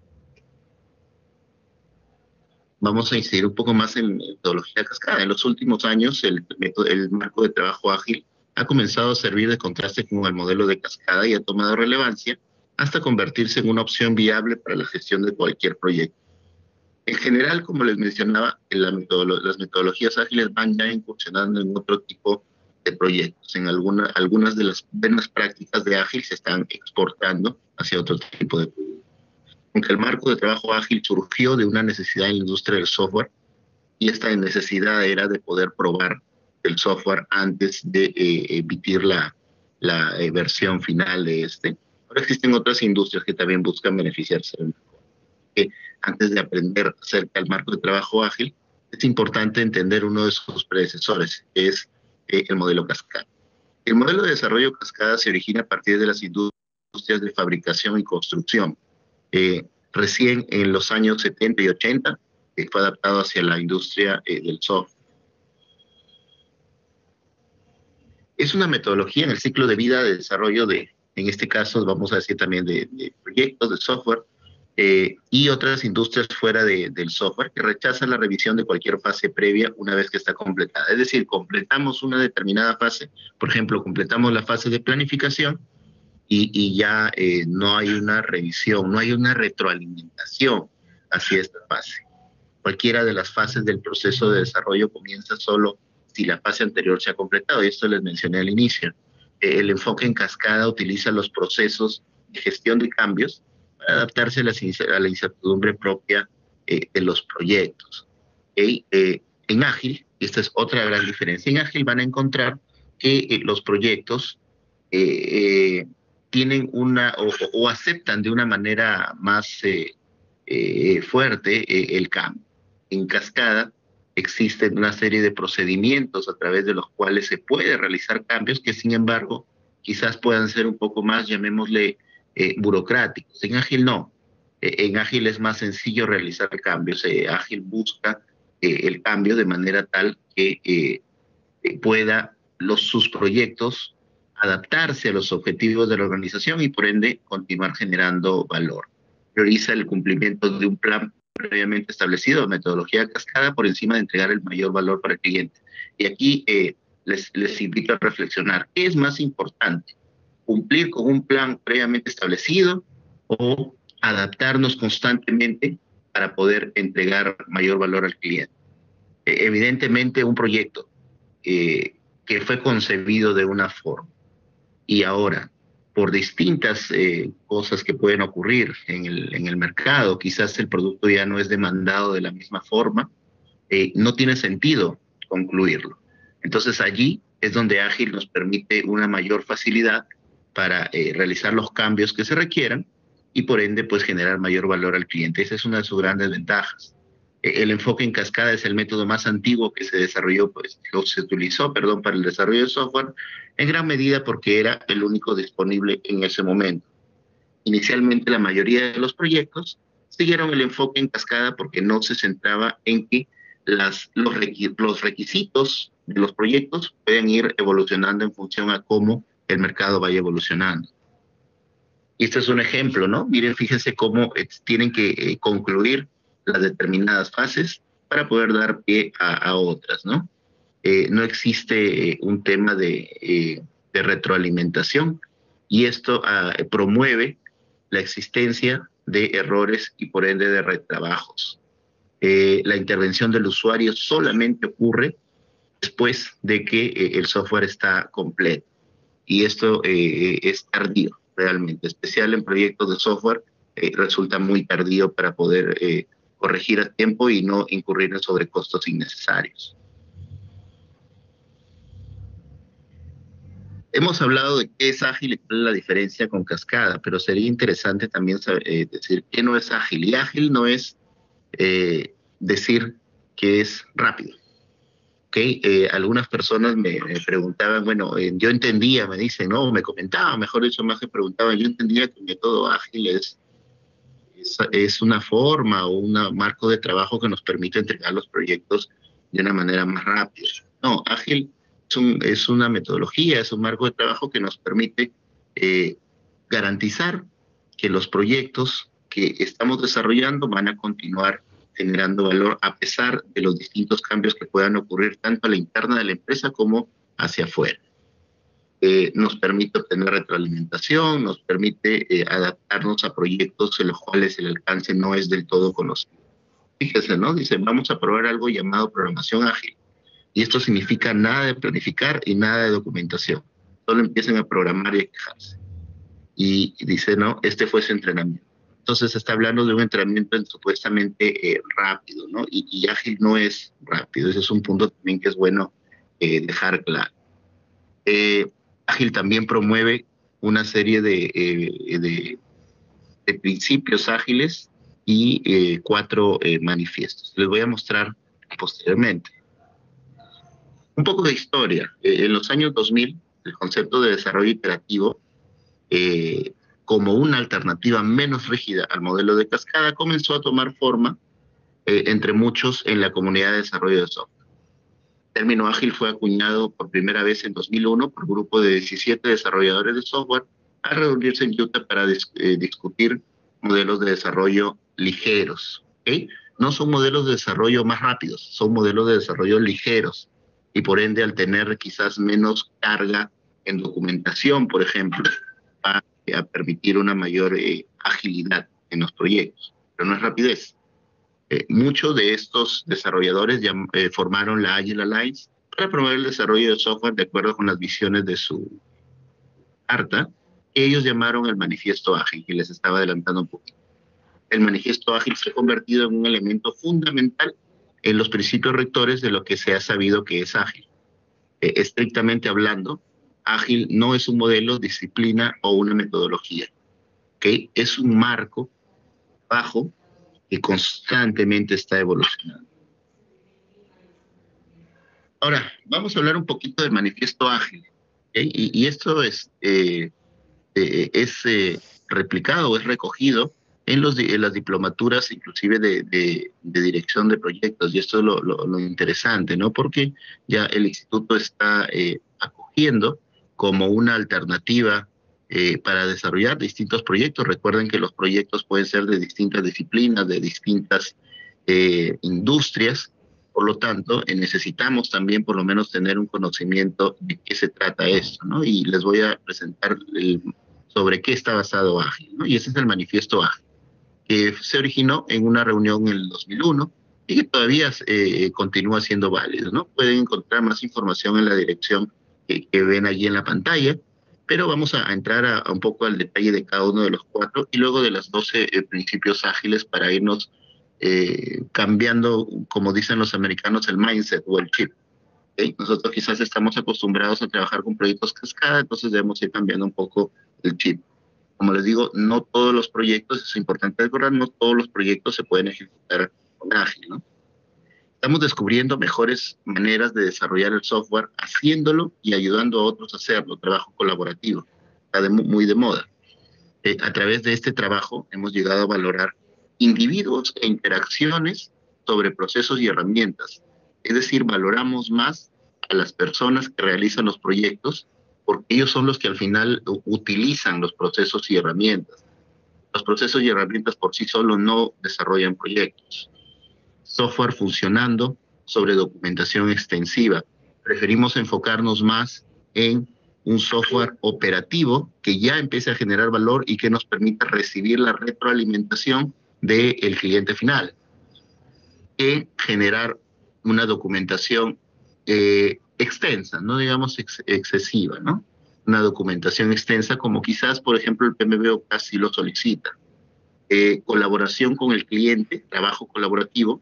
Vamos a incidir un poco más en metodología cascada. En los últimos años, el, el marco de trabajo ágil ha comenzado a servir de contraste con el modelo de cascada y ha tomado relevancia hasta convertirse en una opción viable para la gestión de cualquier proyecto. En general, como les mencionaba, la metodolo las metodologías ágiles van ya incursionando en otro tipo de proyectos. En alguna, algunas de las buenas prácticas de ágil se están exportando hacia otro tipo de proyectos. Aunque el marco de trabajo ágil surgió de una necesidad en la industria del software, y esta necesidad era de poder probar el software antes de eh, emitir la, la eh, versión final de este. Ahora existen otras industrias que también buscan beneficiarse del mercado. Que antes de aprender acerca del marco de trabajo ágil, es importante entender uno de sus predecesores, que es eh, el modelo cascada. El modelo de desarrollo cascada se origina a partir de las industrias de fabricación y construcción. Eh, recién en los años setenta y ochenta eh, fue adaptado hacia la industria eh, del software. Es una metodología en el ciclo de vida de desarrollo de, en este caso vamos a decir también de, de proyectos de software eh, y otras industrias fuera de, del software que rechazan la revisión de cualquier fase previa una vez que está completada. Es decir, completamos una determinada fase, por ejemplo, completamos la fase de planificación, Y, y ya eh, no hay una revisión, no hay una retroalimentación hacia esta fase. Cualquiera de las fases del proceso de desarrollo comienza solo si la fase anterior se ha completado, y esto les mencioné al inicio. Eh, el enfoque en cascada utiliza los procesos de gestión de cambios para adaptarse a la, a la incertidumbre propia eh, de los proyectos. ¿Okay? Eh, en Ágil, y esta es otra gran diferencia, en Ágil van a encontrar que eh, los proyectos eh, eh, tienen una o, o aceptan de una manera más eh, eh, fuerte eh, el cambio. En cascada existen una serie de procedimientos a través de los cuales se puede realizar cambios que sin embargo quizás puedan ser un poco más, llamémosle, eh, burocráticos. En Ágil no. Eh, en Ágil es más sencillo realizar cambios. Eh, Ágil busca eh, el cambio de manera tal que eh, pueda los, sus proyectos adaptarse a los objetivos de la organización y por ende continuar generando valor. Prioriza el cumplimiento de un plan previamente establecido, metodología cascada, por encima de entregar el mayor valor para el cliente. Y aquí eh, les, les invito a reflexionar. ¿Qué es más importante? ¿Cumplir con un plan previamente establecido o adaptarnos constantemente para poder entregar mayor valor al cliente? Eh, evidentemente un proyecto eh, que fue concebido de una forma y ahora por distintas eh, cosas que pueden ocurrir en el, en el mercado, quizás el producto ya no es demandado de la misma forma, eh, no tiene sentido concluirlo. Entonces allí es donde Ágil nos permite una mayor facilidad para eh, realizar los cambios que se requieran y por ende pues generar mayor valor al cliente. Esa es una de sus grandes ventajas. Eh, el enfoque en cascada es el método más antiguo que se desarrolló, pues, o se utilizó, perdón, para el desarrollo de software, en gran medida porque era el único disponible en ese momento. Inicialmente la mayoría de los proyectos siguieron el enfoque en cascada porque no se centraba en que las, los, requ los requisitos de los proyectos pueden ir evolucionando en función a cómo el mercado vaya evolucionando. Y este es un ejemplo, ¿no? Miren, fíjense cómo eh, tienen que eh, concluir las determinadas fases para poder dar pie a, a otras, ¿no? Eh, no existe eh, un tema de, eh, de retroalimentación y esto uh, promueve la existencia de errores y por ende de retrabajos. Eh, la intervención del usuario solamente ocurre después de que eh, el software está completo y esto eh, es tardío realmente, especial en proyectos de software, eh, resulta muy tardío para poder eh, corregir a tiempo y no incurrir en sobrecostos innecesarios. Hemos hablado de qué es ágil y cuál es la diferencia con cascada, pero sería interesante también saber, eh, decir qué no es ágil. Y ágil no es eh, decir que es rápido. ¿Okay? Eh, algunas personas me, me preguntaban, bueno, eh, yo entendía, me dicen, no, me comentaban, mejor dicho, más que preguntaban, yo entendía que el método ágil es, es, es una forma o un marco de trabajo que nos permite entregar los proyectos de una manera más rápida. No, ágil es, un, es una metodología, es un marco de trabajo que nos permite eh, garantizar que los proyectos que estamos desarrollando van a continuar generando valor a pesar de los distintos cambios que puedan ocurrir tanto a la interna de la empresa como hacia afuera. Eh, nos permite obtener retroalimentación, nos permite eh, adaptarnos a proyectos en los cuales el alcance no es del todo conocido. Fíjese, ¿no? Dice, vamos a probar algo llamado programación ágil. Y esto significa nada de planificar y nada de documentación. Solo empiecen a programar y a quejarse. Y, y dice, no, este fue su entrenamiento. Entonces está hablando de un entrenamiento supuestamente eh, rápido, ¿no? Y, y ágil no es rápido. Ese es un punto también que es bueno eh, dejar claro. Eh, ágil también promueve una serie de, eh, de, de principios ágiles y eh, cuatro eh, manifiestos. Les voy a mostrar posteriormente. Un poco de historia. Eh, en los años dos mil, el concepto de desarrollo iterativo eh, como una alternativa menos rígida al modelo de cascada, comenzó a tomar forma eh, entre muchos en la comunidad de desarrollo de software. El término ágil fue acuñado por primera vez en dos mil uno por un grupo de diecisiete desarrolladores de software al reunirse en Utah para dis eh, discutir modelos de desarrollo ligeros. ¿Okay? No son modelos de desarrollo más rápidos, son modelos de desarrollo ligeros y por ende al tener quizás menos carga en documentación, por ejemplo, va a permitir una mayor eh, agilidad en los proyectos, pero no es rapidez. Eh, muchos de estos desarrolladores ya eh, formaron la Agile Alliance para promover el desarrollo de software de acuerdo con las visiones de su carta, que ellos llamaron el Manifiesto Ágil, que les estaba adelantando un poquito. El Manifiesto Ágil se ha convertido en un elemento fundamental en los principios rectores de lo que se ha sabido que es ágil. Eh, estrictamente hablando, ágil no es un modelo, disciplina o una metodología, ¿okay? Es un marco bajo que constantemente está evolucionando. Ahora, vamos a hablar un poquito del manifiesto ágil, ¿okay? y, y esto es, eh, eh, es eh, replicado, es recogido en, los, en las diplomaturas inclusive de, de, de dirección de proyectos, y esto es lo, lo, lo interesante, ¿no? Porque ya el instituto está eh, acogiendo como una alternativa eh, para desarrollar distintos proyectos. Recuerden que los proyectos pueden ser de distintas disciplinas, de distintas eh, industrias, por lo tanto, eh, necesitamos también por lo menos tener un conocimiento de qué se trata esto, ¿no? Y les voy a presentar el, sobre qué está basado Ágil, ¿no? Y ese es el manifiesto Ágil, que se originó en una reunión en el dos mil uno y que todavía eh, continúa siendo válido, ¿no? Pueden encontrar más información en la dirección que, que ven allí en la pantalla, pero vamos a, a entrar a, a un poco al detalle de cada uno de los cuatro y luego de los doce eh, principios ágiles para irnos eh, cambiando, como dicen los americanos, el mindset o el chip. ¿Okay? Nosotros quizás estamos acostumbrados a trabajar con proyectos cascada, entonces debemos ir cambiando un poco el chip. Como les digo, no todos los proyectos, es importante recordar, no todos los proyectos se pueden ejecutar con ágil, ¿no? Estamos descubriendo mejores maneras de desarrollar el software, haciéndolo y ayudando a otros a hacerlo, trabajo colaborativo, está de, muy de moda. Eh, a través de este trabajo hemos llegado a valorar individuos e interacciones sobre procesos y herramientas. Es decir, valoramos más a las personas que realizan los proyectos porque ellos son los que al final utilizan los procesos y herramientas. Los procesos y herramientas por sí solos no desarrollan proyectos. Software funcionando sobre documentación extensiva. Preferimos enfocarnos más en un software operativo que ya empiece a generar valor y que nos permita recibir la retroalimentación del cliente final, que generar una documentación eh, extensa, no digamos ex excesiva, ¿no? Una documentación extensa como quizás, por ejemplo, el P M B O K sí lo solicita. Eh, colaboración con el cliente, trabajo colaborativo,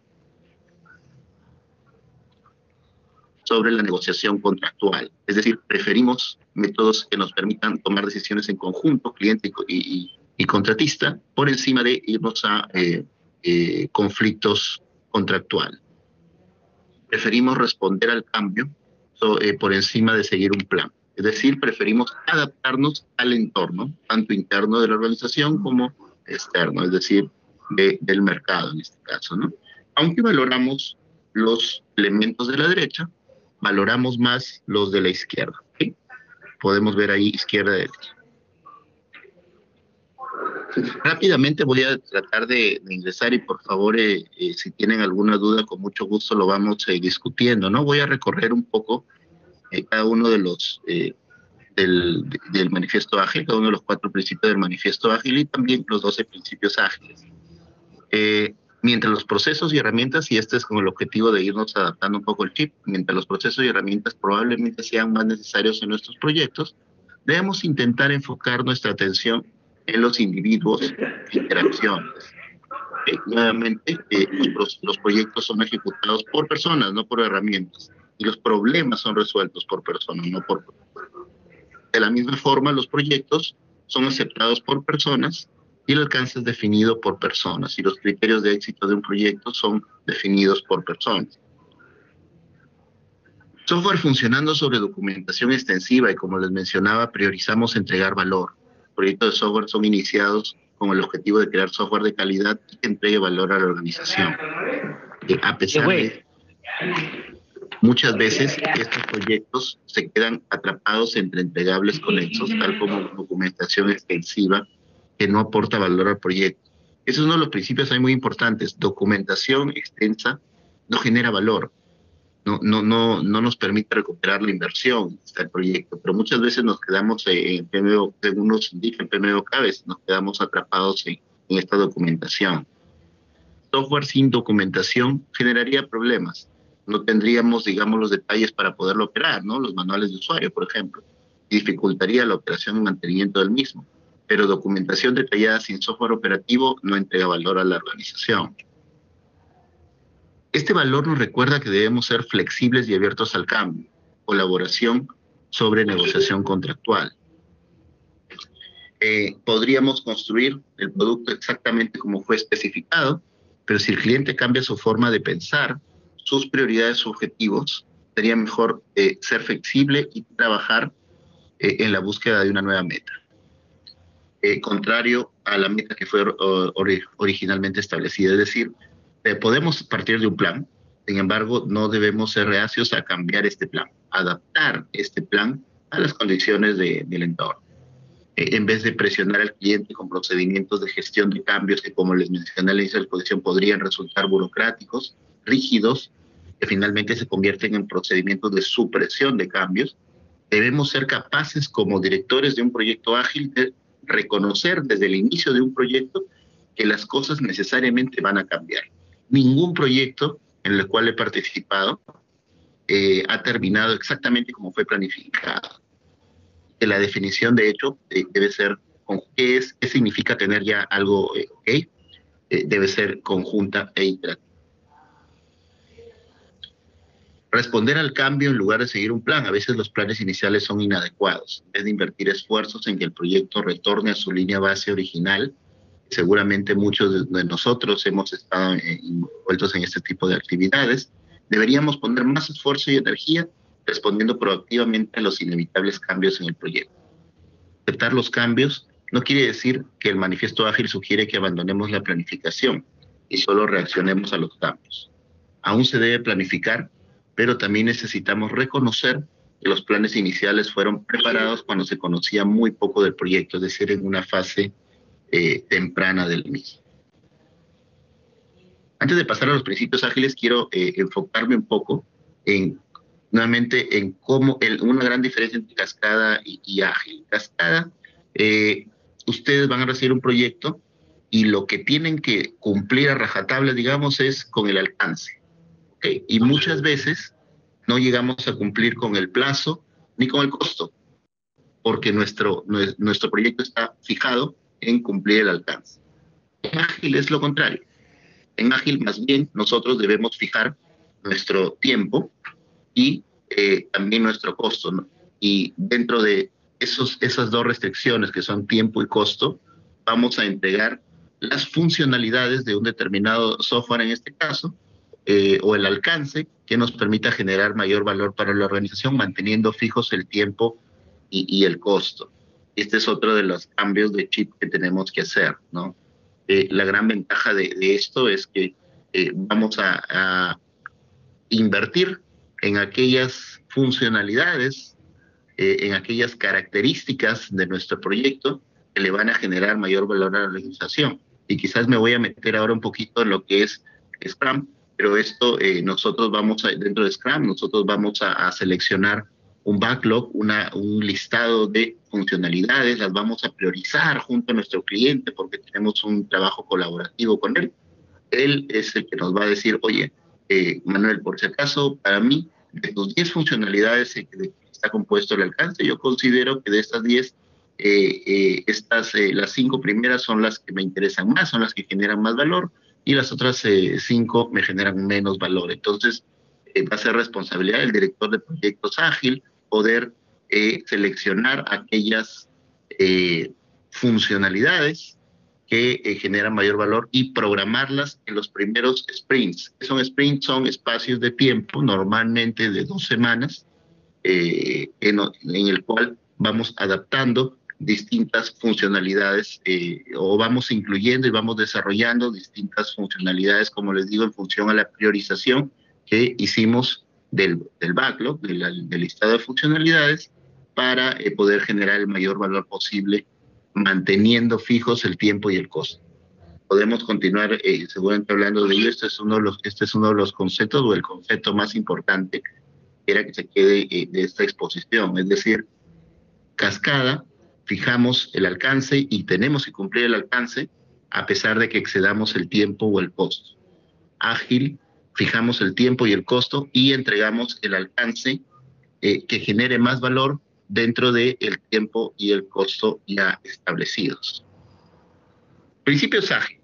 sobre la negociación contractual. Es decir, preferimos métodos que nos permitan tomar decisiones en conjunto, cliente y, y, y contratista, por encima de irnos a eh, eh, conflictos contractuales. Preferimos responder al cambio so, eh, por encima de seguir un plan. Es decir, preferimos adaptarnos al entorno, tanto interno de la organización como externo, es decir, de, del mercado en este caso, ¿no? Aunque valoramos los elementos de la derecha, valoramos más los de la izquierda. ¿Sí? Podemos ver ahí izquierda y derecha. Rápidamente voy a tratar de, de ingresar y por favor, eh, eh, si tienen alguna duda, con mucho gusto lo vamos eh, discutiendo, ¿no? Voy a recorrer un poco eh, cada uno de los eh, del, del manifiesto ágil, cada uno de los cuatro principios del manifiesto ágil y también los doce principios ágiles. Eh, mientras los procesos y herramientas, y este es con el objetivo de irnos adaptando un poco el chip, mientras los procesos y herramientas probablemente sean más necesarios en nuestros proyectos, debemos intentar enfocar nuestra atención en los individuos e interacciones. Eh, nuevamente, eh, los, los proyectos son ejecutados por personas, no por herramientas, y los problemas son resueltos por personas, no por problemas. De la misma forma, los proyectos son aceptados por personas y el alcance es definido por personas, y los criterios de éxito de un proyecto son definidos por personas. Software funcionando sobre documentación extensiva y, como les mencionaba, priorizamos entregar valor. Proyectos de software son iniciados con el objetivo de crear software de calidad y que entregue valor a la organización. Eh, a pesar de muchas veces estos proyectos se quedan atrapados entre entregables conexos, tal como documentación extensiva que no aporta valor al proyecto. Ese es uno de los principios ahí muy importantes. Documentación extensa no genera valor. No, no, no, no nos permite recuperar la inversión del proyecto, pero muchas veces nos quedamos en P M B O K, según nos indica el P M B O K, a veces nos quedamos atrapados en, en esta documentación. Software sin documentación generaría problemas. No tendríamos, digamos, los detalles para poderlo operar, ¿no? Los manuales de usuario, por ejemplo. Dificultaría la operación y mantenimiento del mismo. Pero documentación detallada sin software operativo no entrega valor a la organización. Este valor nos recuerda que debemos ser flexibles y abiertos al cambio. Colaboración sobre negociación contractual. Eh, podríamos construir el producto exactamente como fue especificado, pero si el cliente cambia su forma de pensar, sus prioridades, sus objetivos, sería mejor eh, ser flexible y trabajar eh, en la búsqueda de una nueva meta. Eh, contrario a la meta que fue or originalmente establecida. Es decir, eh, podemos partir de un plan, sin embargo, no debemos ser reacios a cambiar este plan, adaptar este plan a las condiciones de, del entorno. Eh, en vez de presionar al cliente con procedimientos de gestión de cambios que, como les mencioné al inicio de la exposición, podrían resultar burocráticos, rígidos, que finalmente se convierten en procedimientos de supresión de cambios, debemos ser capaces como directores de un proyecto ágil de reconocer desde el inicio de un proyecto que las cosas necesariamente van a cambiar ningún proyecto en el cual he participado eh, ha terminado exactamente como fue planificado. Que la definición, de hecho, eh, debe ser con qué, es, qué significa tener ya algo eh, ok, eh, debe ser conjunta e interactiva. Responder al cambio en lugar de seguir un plan. A veces los planes iniciales son inadecuados. En vez de invertir esfuerzos en que el proyecto retorne a su línea base original, seguramente muchos de nosotros hemos estado envueltos en este tipo de actividades, deberíamos poner más esfuerzo y energía respondiendo proactivamente a los inevitables cambios en el proyecto. Aceptar los cambios no quiere decir que el manifiesto ágil sugiere que abandonemos la planificación y solo reaccionemos a los cambios. Aún se debe planificar, pero también necesitamos reconocer que los planes iniciales fueron preparados cuando se conocía muy poco del proyecto, es decir, en una fase eh, temprana del mismo. Antes de pasar a los principios ágiles, quiero eh, enfocarme un poco en, nuevamente, en cómo, el, una gran diferencia entre cascada y, y ágil. Cascada, eh, ustedes van a recibir un proyecto y lo que tienen que cumplir a rajatabla, digamos, es con el alcance. ¿Okay? Y muchas veces no llegamos a cumplir con el plazo ni con el costo, porque nuestro, nuestro proyecto está fijado en cumplir el alcance. En ágil es lo contrario. En ágil, más bien, nosotros debemos fijar nuestro tiempo y eh, también nuestro costo, ¿no? Y dentro de esos, esas dos restricciones, que son tiempo y costo, vamos a entregar las funcionalidades de un determinado software, en este caso, eh, o el alcance que nos permita generar mayor valor para la organización, manteniendo fijos el tiempo y, y el costo. Este es otro de los cambios de chip que tenemos que hacer, ¿no? Eh, la gran ventaja de, de esto es que eh, vamos a, a invertir en aquellas funcionalidades, eh, en aquellas características de nuestro proyecto que le van a generar mayor valor a la organización. Y quizás me voy a meter ahora un poquito en lo que es Scrum, pero esto eh, nosotros vamos a, dentro de Scrum, nosotros vamos a, a seleccionar un backlog, una, un listado de funcionalidades, las vamos a priorizar junto a nuestro cliente porque tenemos un trabajo colaborativo con él. Él es el que nos va a decir, oye, eh, Manuel, por si acaso, para mí, de tus diez funcionalidades eh, que está compuesto el alcance, yo considero que de estas diez, eh, eh, estas, eh, las cinco primeras son las que me interesan más, son las que generan más valor, y las otras eh, cinco me generan menos valor. Entonces, eh, va a ser responsabilidad del director de proyectos ágil poder eh, seleccionar aquellas eh, funcionalidades que eh, generan mayor valor y programarlas en los primeros sprints. Son sprints, son espacios de tiempo, normalmente de dos semanas, eh, en, en el cual vamos adaptando distintas funcionalidades eh, o vamos incluyendo y vamos desarrollando distintas funcionalidades, como les digo, en función a la priorización que hicimos del, del backlog, del, del listado de funcionalidades, para eh, poder generar el mayor valor posible, manteniendo fijos el tiempo y el costo. Podemos continuar eh, seguramente hablando de ello. Este es, uno de los, este es uno de los conceptos o el concepto más importante que era que se quede eh, de esta exposición. Es decir, cascada, fijamos el alcance y tenemos que cumplir el alcance a pesar de que excedamos el tiempo o el costo. Ágil, fijamos el tiempo y el costo y entregamos el alcance eh, que genere más valor dentro del tiempo y el costo ya establecidos. Principios ágiles.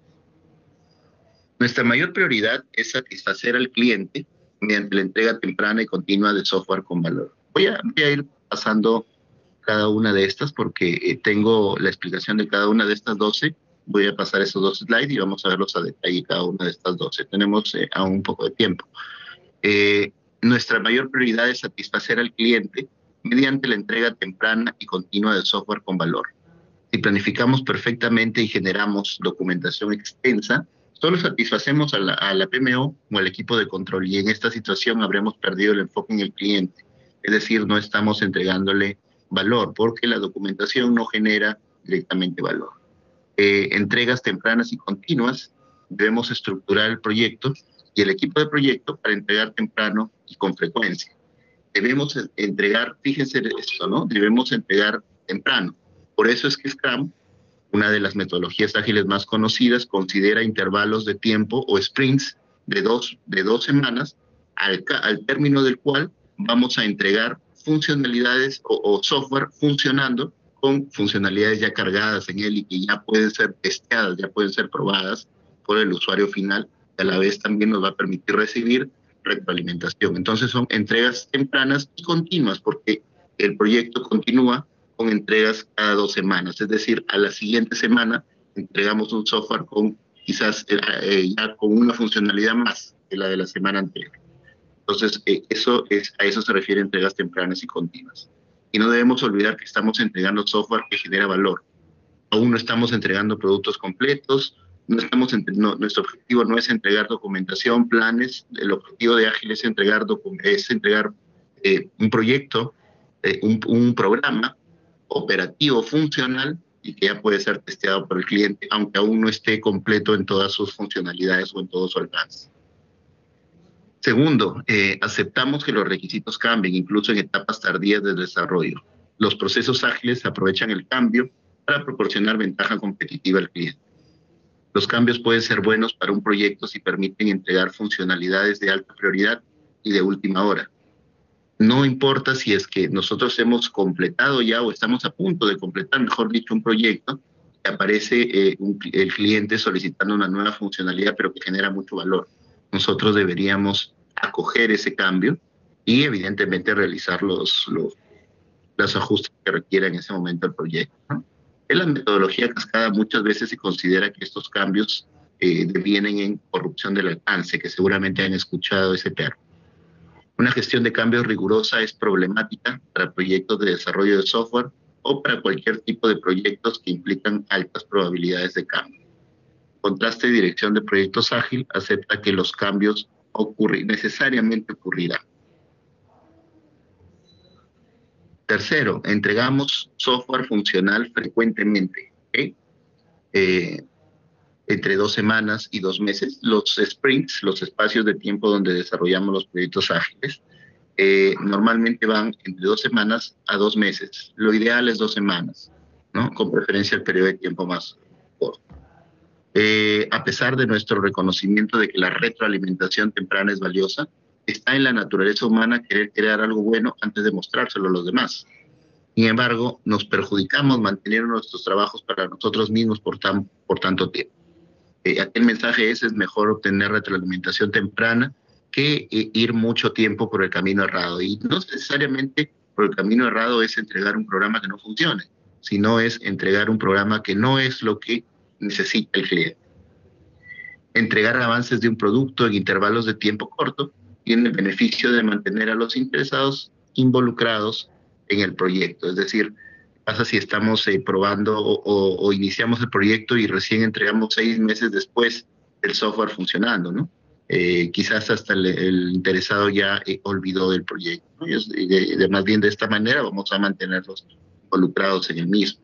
Nuestra mayor prioridad es satisfacer al cliente mediante la entrega temprana y continua de software con valor. Voy a, voy a ir pasando cada una de estas porque eh, tengo la explicación de cada una de estas doce. Voy a pasar esos dos slides y vamos a verlos a detalle cada una de estas doce. Tenemos eh, aún un poco de tiempo. Eh, nuestra mayor prioridad es satisfacer al cliente mediante la entrega temprana y continua de software con valor. Si planificamos perfectamente y generamos documentación extensa, solo satisfacemos a la, a la P M O o al equipo de control, y en esta situación habremos perdido el enfoque en el cliente. Es decir, no estamos entregándole valor porque la documentación no genera directamente valor. Eh, entregas tempranas y continuas, debemos estructurar el proyecto y el equipo de proyecto para entregar temprano y con frecuencia. Debemos entregar, fíjense esto, ¿no? Debemos entregar temprano. Por eso es que Scrum, una de las metodologías ágiles más conocidas, considera intervalos de tiempo o sprints de dos, de dos semanas, al, al término del cual vamos a entregar funcionalidades o, o software funcionando con funcionalidades ya cargadas en él y que ya pueden ser testeadas, ya pueden ser probadas por el usuario final, que a la vez también nos va a permitir recibir retroalimentación. Entonces son entregas tempranas y continuas, porque el proyecto continúa con entregas cada dos semanas, es decir, a la siguiente semana entregamos un software con quizás eh, eh, ya con una funcionalidad más que la de la semana anterior. Entonces, eh, eso es, a eso se refiere entregas tempranas y continuas. Y no debemos olvidar que estamos entregando software que genera valor. Aún no estamos entregando productos completos, no estamos no, nuestro objetivo no es entregar documentación, planes. El objetivo de Ágil es entregar, es entregar eh, un proyecto, eh, un, un programa operativo, funcional, y que ya puede ser testeado por el cliente, aunque aún no esté completo en todas sus funcionalidades o en todo su alcance. Segundo, eh, aceptamos que los requisitos cambien, incluso en etapas tardías de desarrollo. Los procesos ágiles aprovechan el cambio para proporcionar ventaja competitiva al cliente. Los cambios pueden ser buenos para un proyecto si permiten entregar funcionalidades de alta prioridad y de última hora. No importa si es que nosotros hemos completado ya o estamos a punto de completar, mejor dicho, un proyecto, que aparece eh, un, el cliente solicitando una nueva funcionalidad, pero que genera mucho valor. Nosotros deberíamos acoger ese cambio y evidentemente realizar los, los, los ajustes que requiera en ese momento el proyecto, ¿no? En la metodología cascada muchas veces se considera que estos cambios eh, devienen en corrupción del alcance, que seguramente han escuchado ese término. Una gestión de cambios rigurosa es problemática para proyectos de desarrollo de software o para cualquier tipo de proyectos que implican altas probabilidades de cambio. Contraste de dirección de proyectos ágil acepta que los cambios ocurri- necesariamente ocurrirán. Tercero, entregamos software funcional frecuentemente, ¿okay? eh, entre dos semanas y dos meses. Los sprints, los espacios de tiempo donde desarrollamos los proyectos ágiles, eh, normalmente van entre dos semanas a dos meses. Lo ideal es dos semanas, ¿no? Con preferencia el periodo de tiempo más corto. Eh, a pesar de nuestro reconocimiento de que la retroalimentación temprana es valiosa, está en la naturaleza humana querer crear algo bueno antes de mostrárselo a los demás. Sin embargo, nos perjudicamos manteniendo nuestros trabajos para nosotros mismos por, tan, por tanto tiempo. Eh, aquí el mensaje es, es mejor obtener retroalimentación temprana que eh, ir mucho tiempo por el camino errado. Y no necesariamente por el camino errado es entregar un programa que no funcione, sino es entregar un programa que no es lo que necesita el cliente. Entregar avances de un producto en intervalos de tiempo corto tiene el beneficio de mantener a los interesados involucrados en el proyecto. Es decir, ¿qué pasa si estamos eh, probando o, o, o iniciamos el proyecto y recién entregamos seis meses después el software funcionando, ¿no? Eh, quizás hasta el, el interesado ya eh, olvidó del proyecto, ¿no? Y es, de, de, más bien de esta manera vamos a mantenerlos involucrados en el mismo.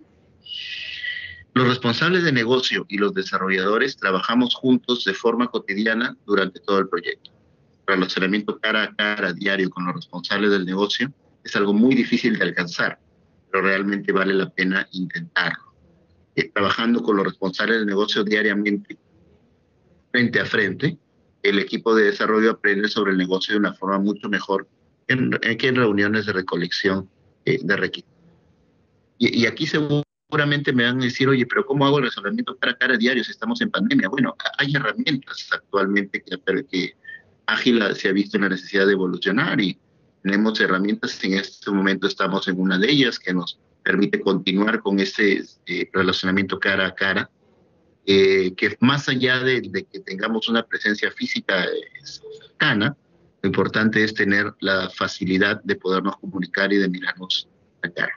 Los responsables de negocio y los desarrolladores trabajamos juntos de forma cotidiana durante todo el proyecto. El relacionamiento cara a cara, diario, con los responsables del negocio es algo muy difícil de alcanzar, pero realmente vale la pena intentarlo. Eh, trabajando con los responsables del negocio diariamente, frente a frente, el equipo de desarrollo aprende sobre el negocio de una forma mucho mejor en, en, que en reuniones de recolección eh, de requisitos. Y, y aquí seguramente me van a decir, oye, pero ¿cómo hago el resolvimiento cara a cara diario si estamos en pandemia? Bueno, hay herramientas actualmente que, que Ágil se ha visto en la necesidad de evolucionar y tenemos herramientas, en este momento estamos en una de ellas que nos permite continuar con ese eh, relacionamiento cara a cara, eh, que más allá de, de que tengamos una presencia física eh, cercana, lo importante es tener la facilidad de podernos comunicar y de mirarnos a cara.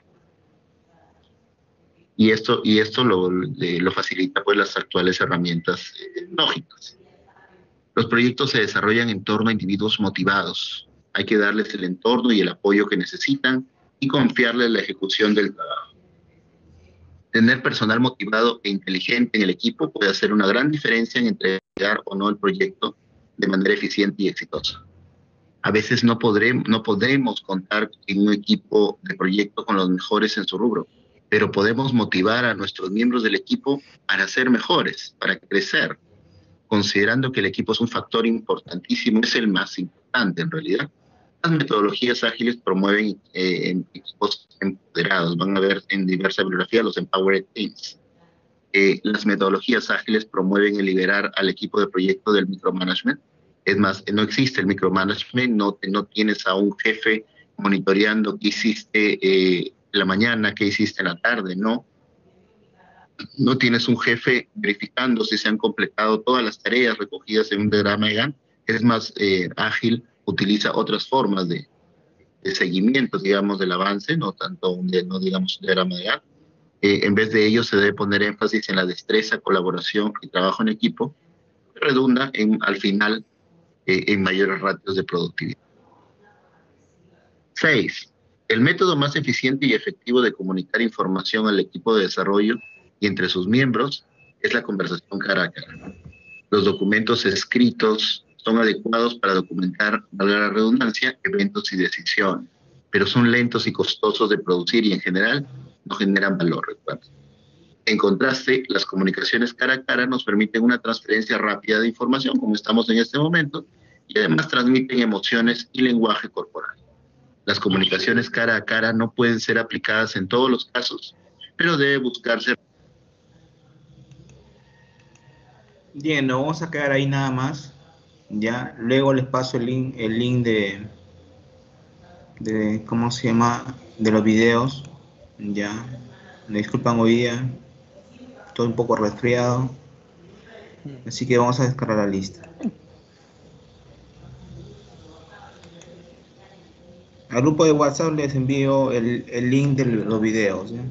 Y esto, y esto lo, lo facilita pues las actuales herramientas tecnológicas. Los proyectos se desarrollan en torno a individuos motivados. Hay que darles el entorno y el apoyo que necesitan y confiarles la ejecución del trabajo. Tener personal motivado e inteligente en el equipo puede hacer una gran diferencia en entregar o no el proyecto de manera eficiente y exitosa. A veces no podremos, no podremos contar en un equipo de proyecto con los mejores en su rubro, pero podemos motivar a nuestros miembros del equipo para ser mejores, para crecer. considerando que el equipo es un factor importantísimo, es el más importante en realidad. Las metodologías ágiles promueven eh, en equipos empoderados. Van a ver en diversas bibliografías los Empowered Teams. Eh, las metodologías ágiles promueven el liberar al equipo de proyecto del micromanagement. Es más, no existe el micromanagement, no, no tienes a un jefe monitoreando qué hiciste eh, en la mañana, qué hiciste en la tarde, no. No tienes un jefe verificando si se han completado todas las tareas recogidas en un diagrama de Gantt. Es más eh, ágil, utiliza otras formas de, de seguimiento, digamos, del avance, no tanto un, no digamos, un diagrama de Gantt. Eh, en vez de ello, se debe poner énfasis en la destreza, colaboración y trabajo en equipo, que redunda en, al final eh, en mayores ratios de productividad. Seis. El método más eficiente y efectivo de comunicar información al equipo de desarrollo y entre sus miembros es la conversación cara a cara. Los documentos escritos son adecuados para documentar, valga la redundancia, eventos y decisiones, pero son lentos y costosos de producir y en general no generan valor, recuerda. En contraste, las comunicaciones cara a cara nos permiten una transferencia rápida de información, como estamos en este momento, y además transmiten emociones y lenguaje corporal. Las comunicaciones cara a cara no pueden ser aplicadas en todos los casos, pero debe buscarse. Bien, nos vamos a quedar ahí nada más. Ya, luego les paso el link, el link de, de, ¿cómo se llama? De los videos. Ya, me disculpan hoy día, estoy un poco resfriado, así que vamos a descargar la lista. Al grupo de WhatsApp les envío el, el link de los videos, ¿ya?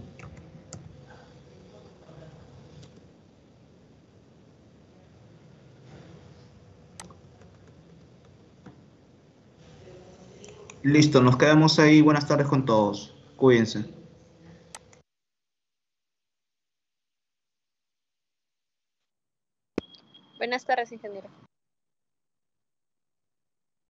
Listo, nos quedamos ahí. Buenas tardes con todos. Cuídense. Buenas tardes, ingeniero.